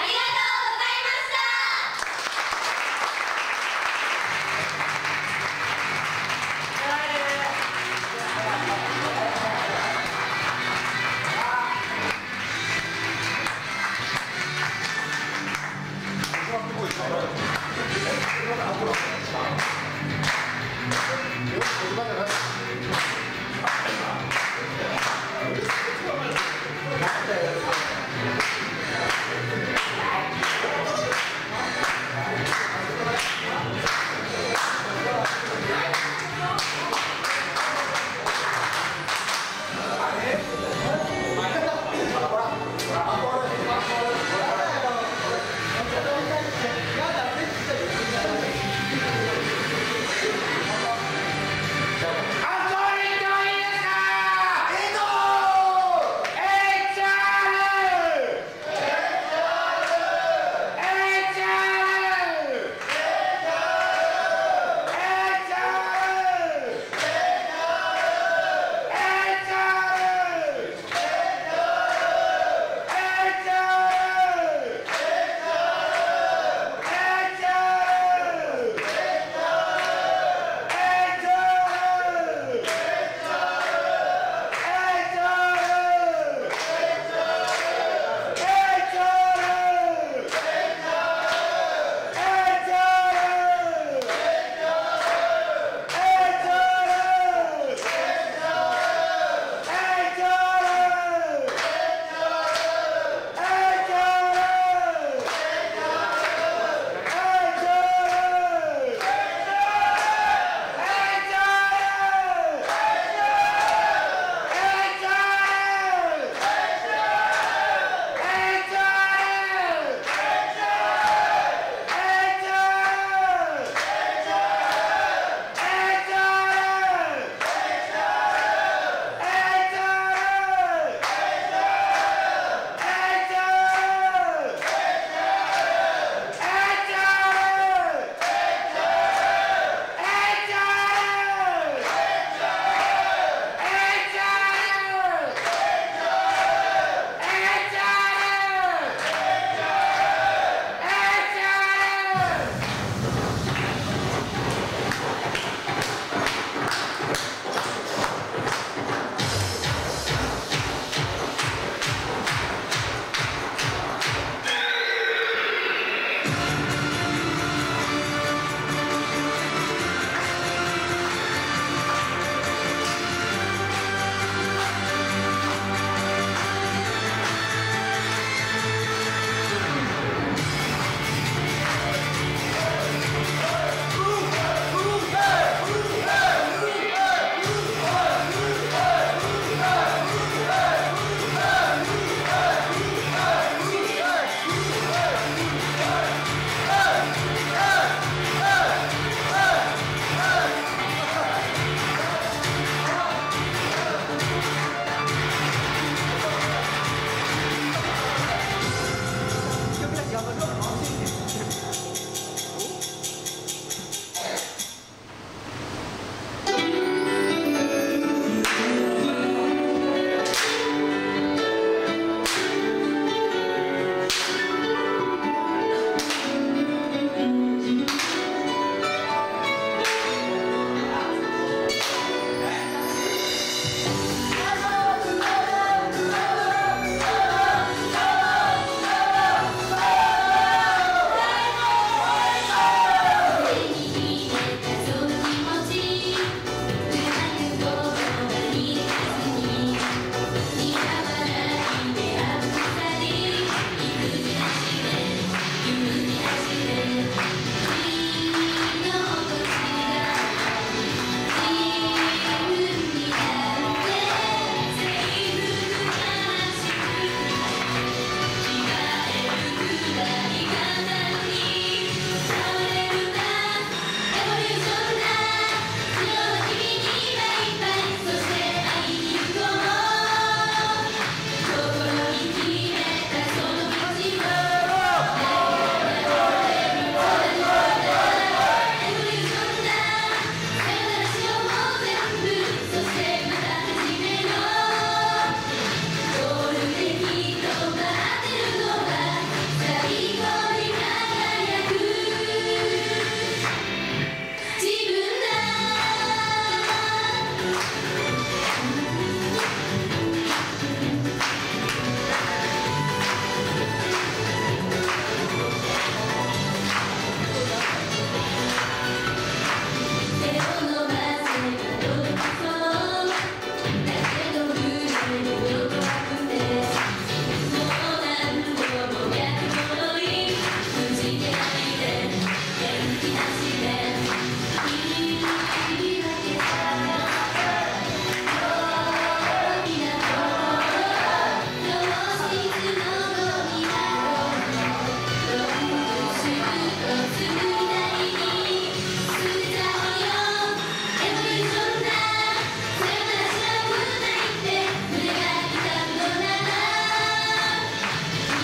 した。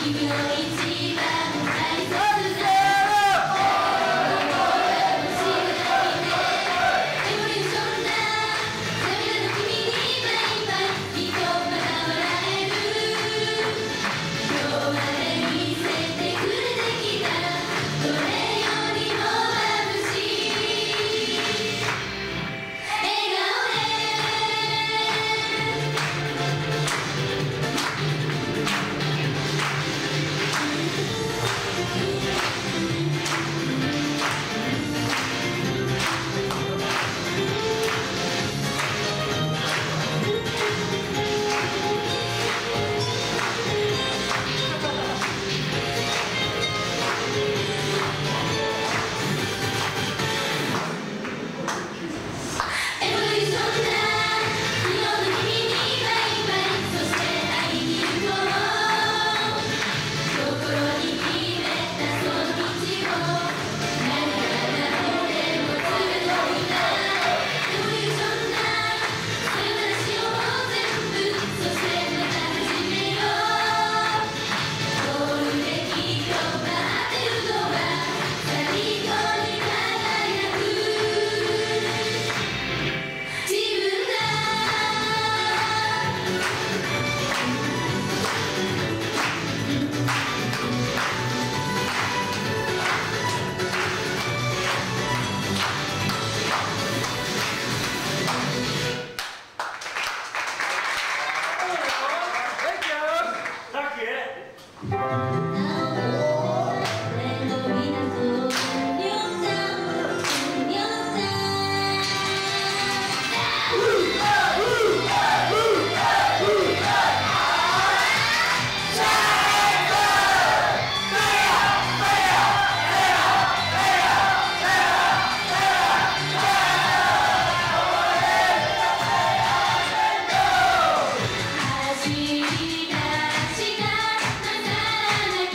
走り出したまた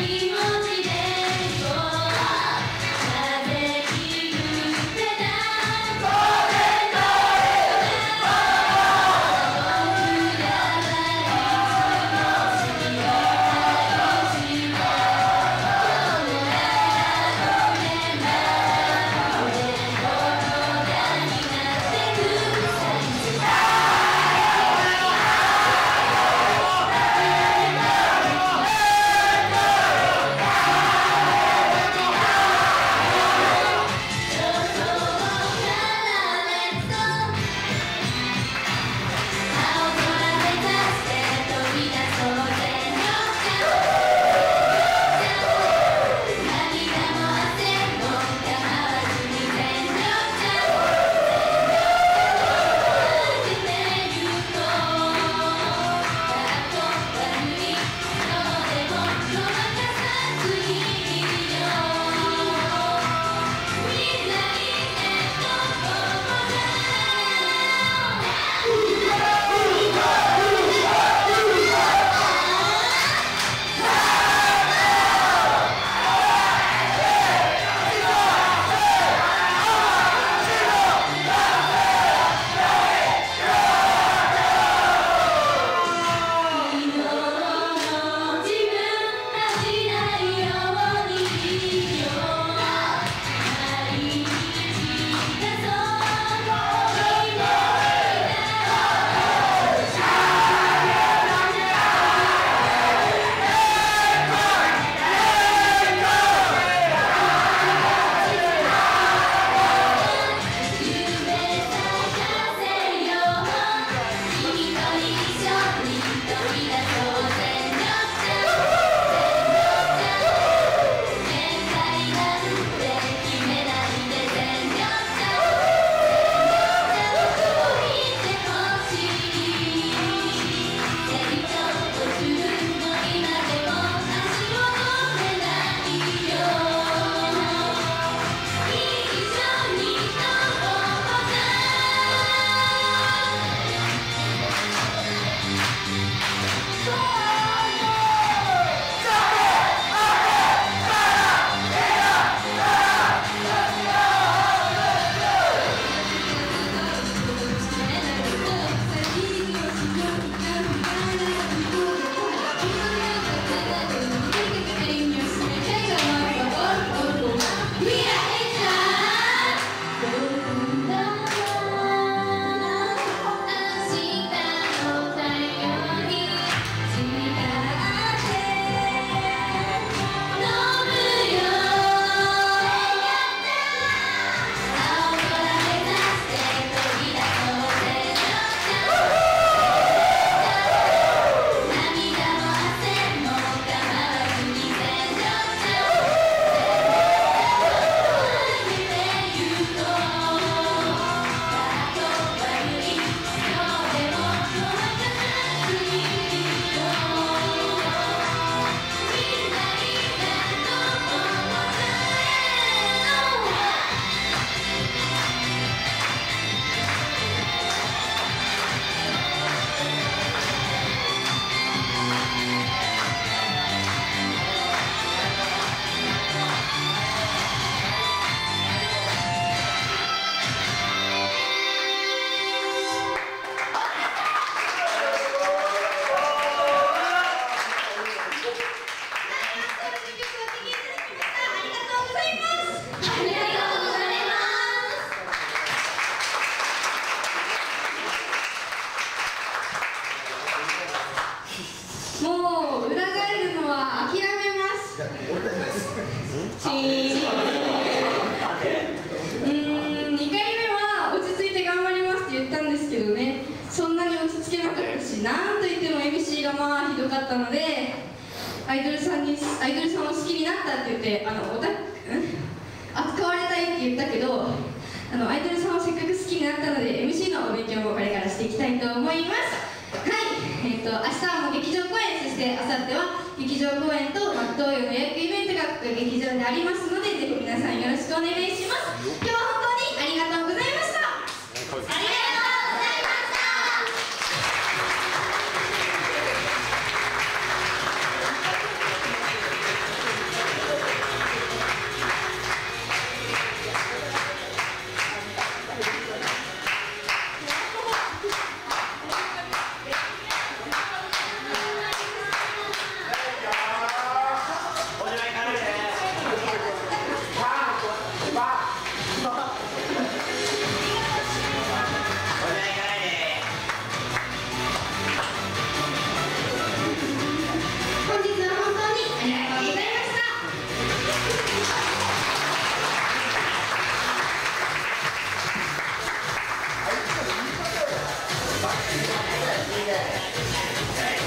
曲を聴いていただきました。ありがとうございます。 ありがとうございます。 もう裏返るのは諦めます。チーン。うーん、にかいめは落ち着いて頑張りますって言ったんですけどね、そんなに落ち着けなかったし、なんといっても エムシー がまあひどかったので、アイドルさんにアイドルさんを好きになったって言ってあのオタク扱われたいって言ったけど、あのアイドルさんをせっかく好きになったので エムシー のお勉強もこれからしていきたいと思います。はい、えー、と明日はもう劇場公演、そして明後日は劇場公演と東洋の予約イベントが劇場でありますので、ぜひ皆さんよろしくお願いします。今日は本当にありがとうございました。 ありがとうございました。 いいね。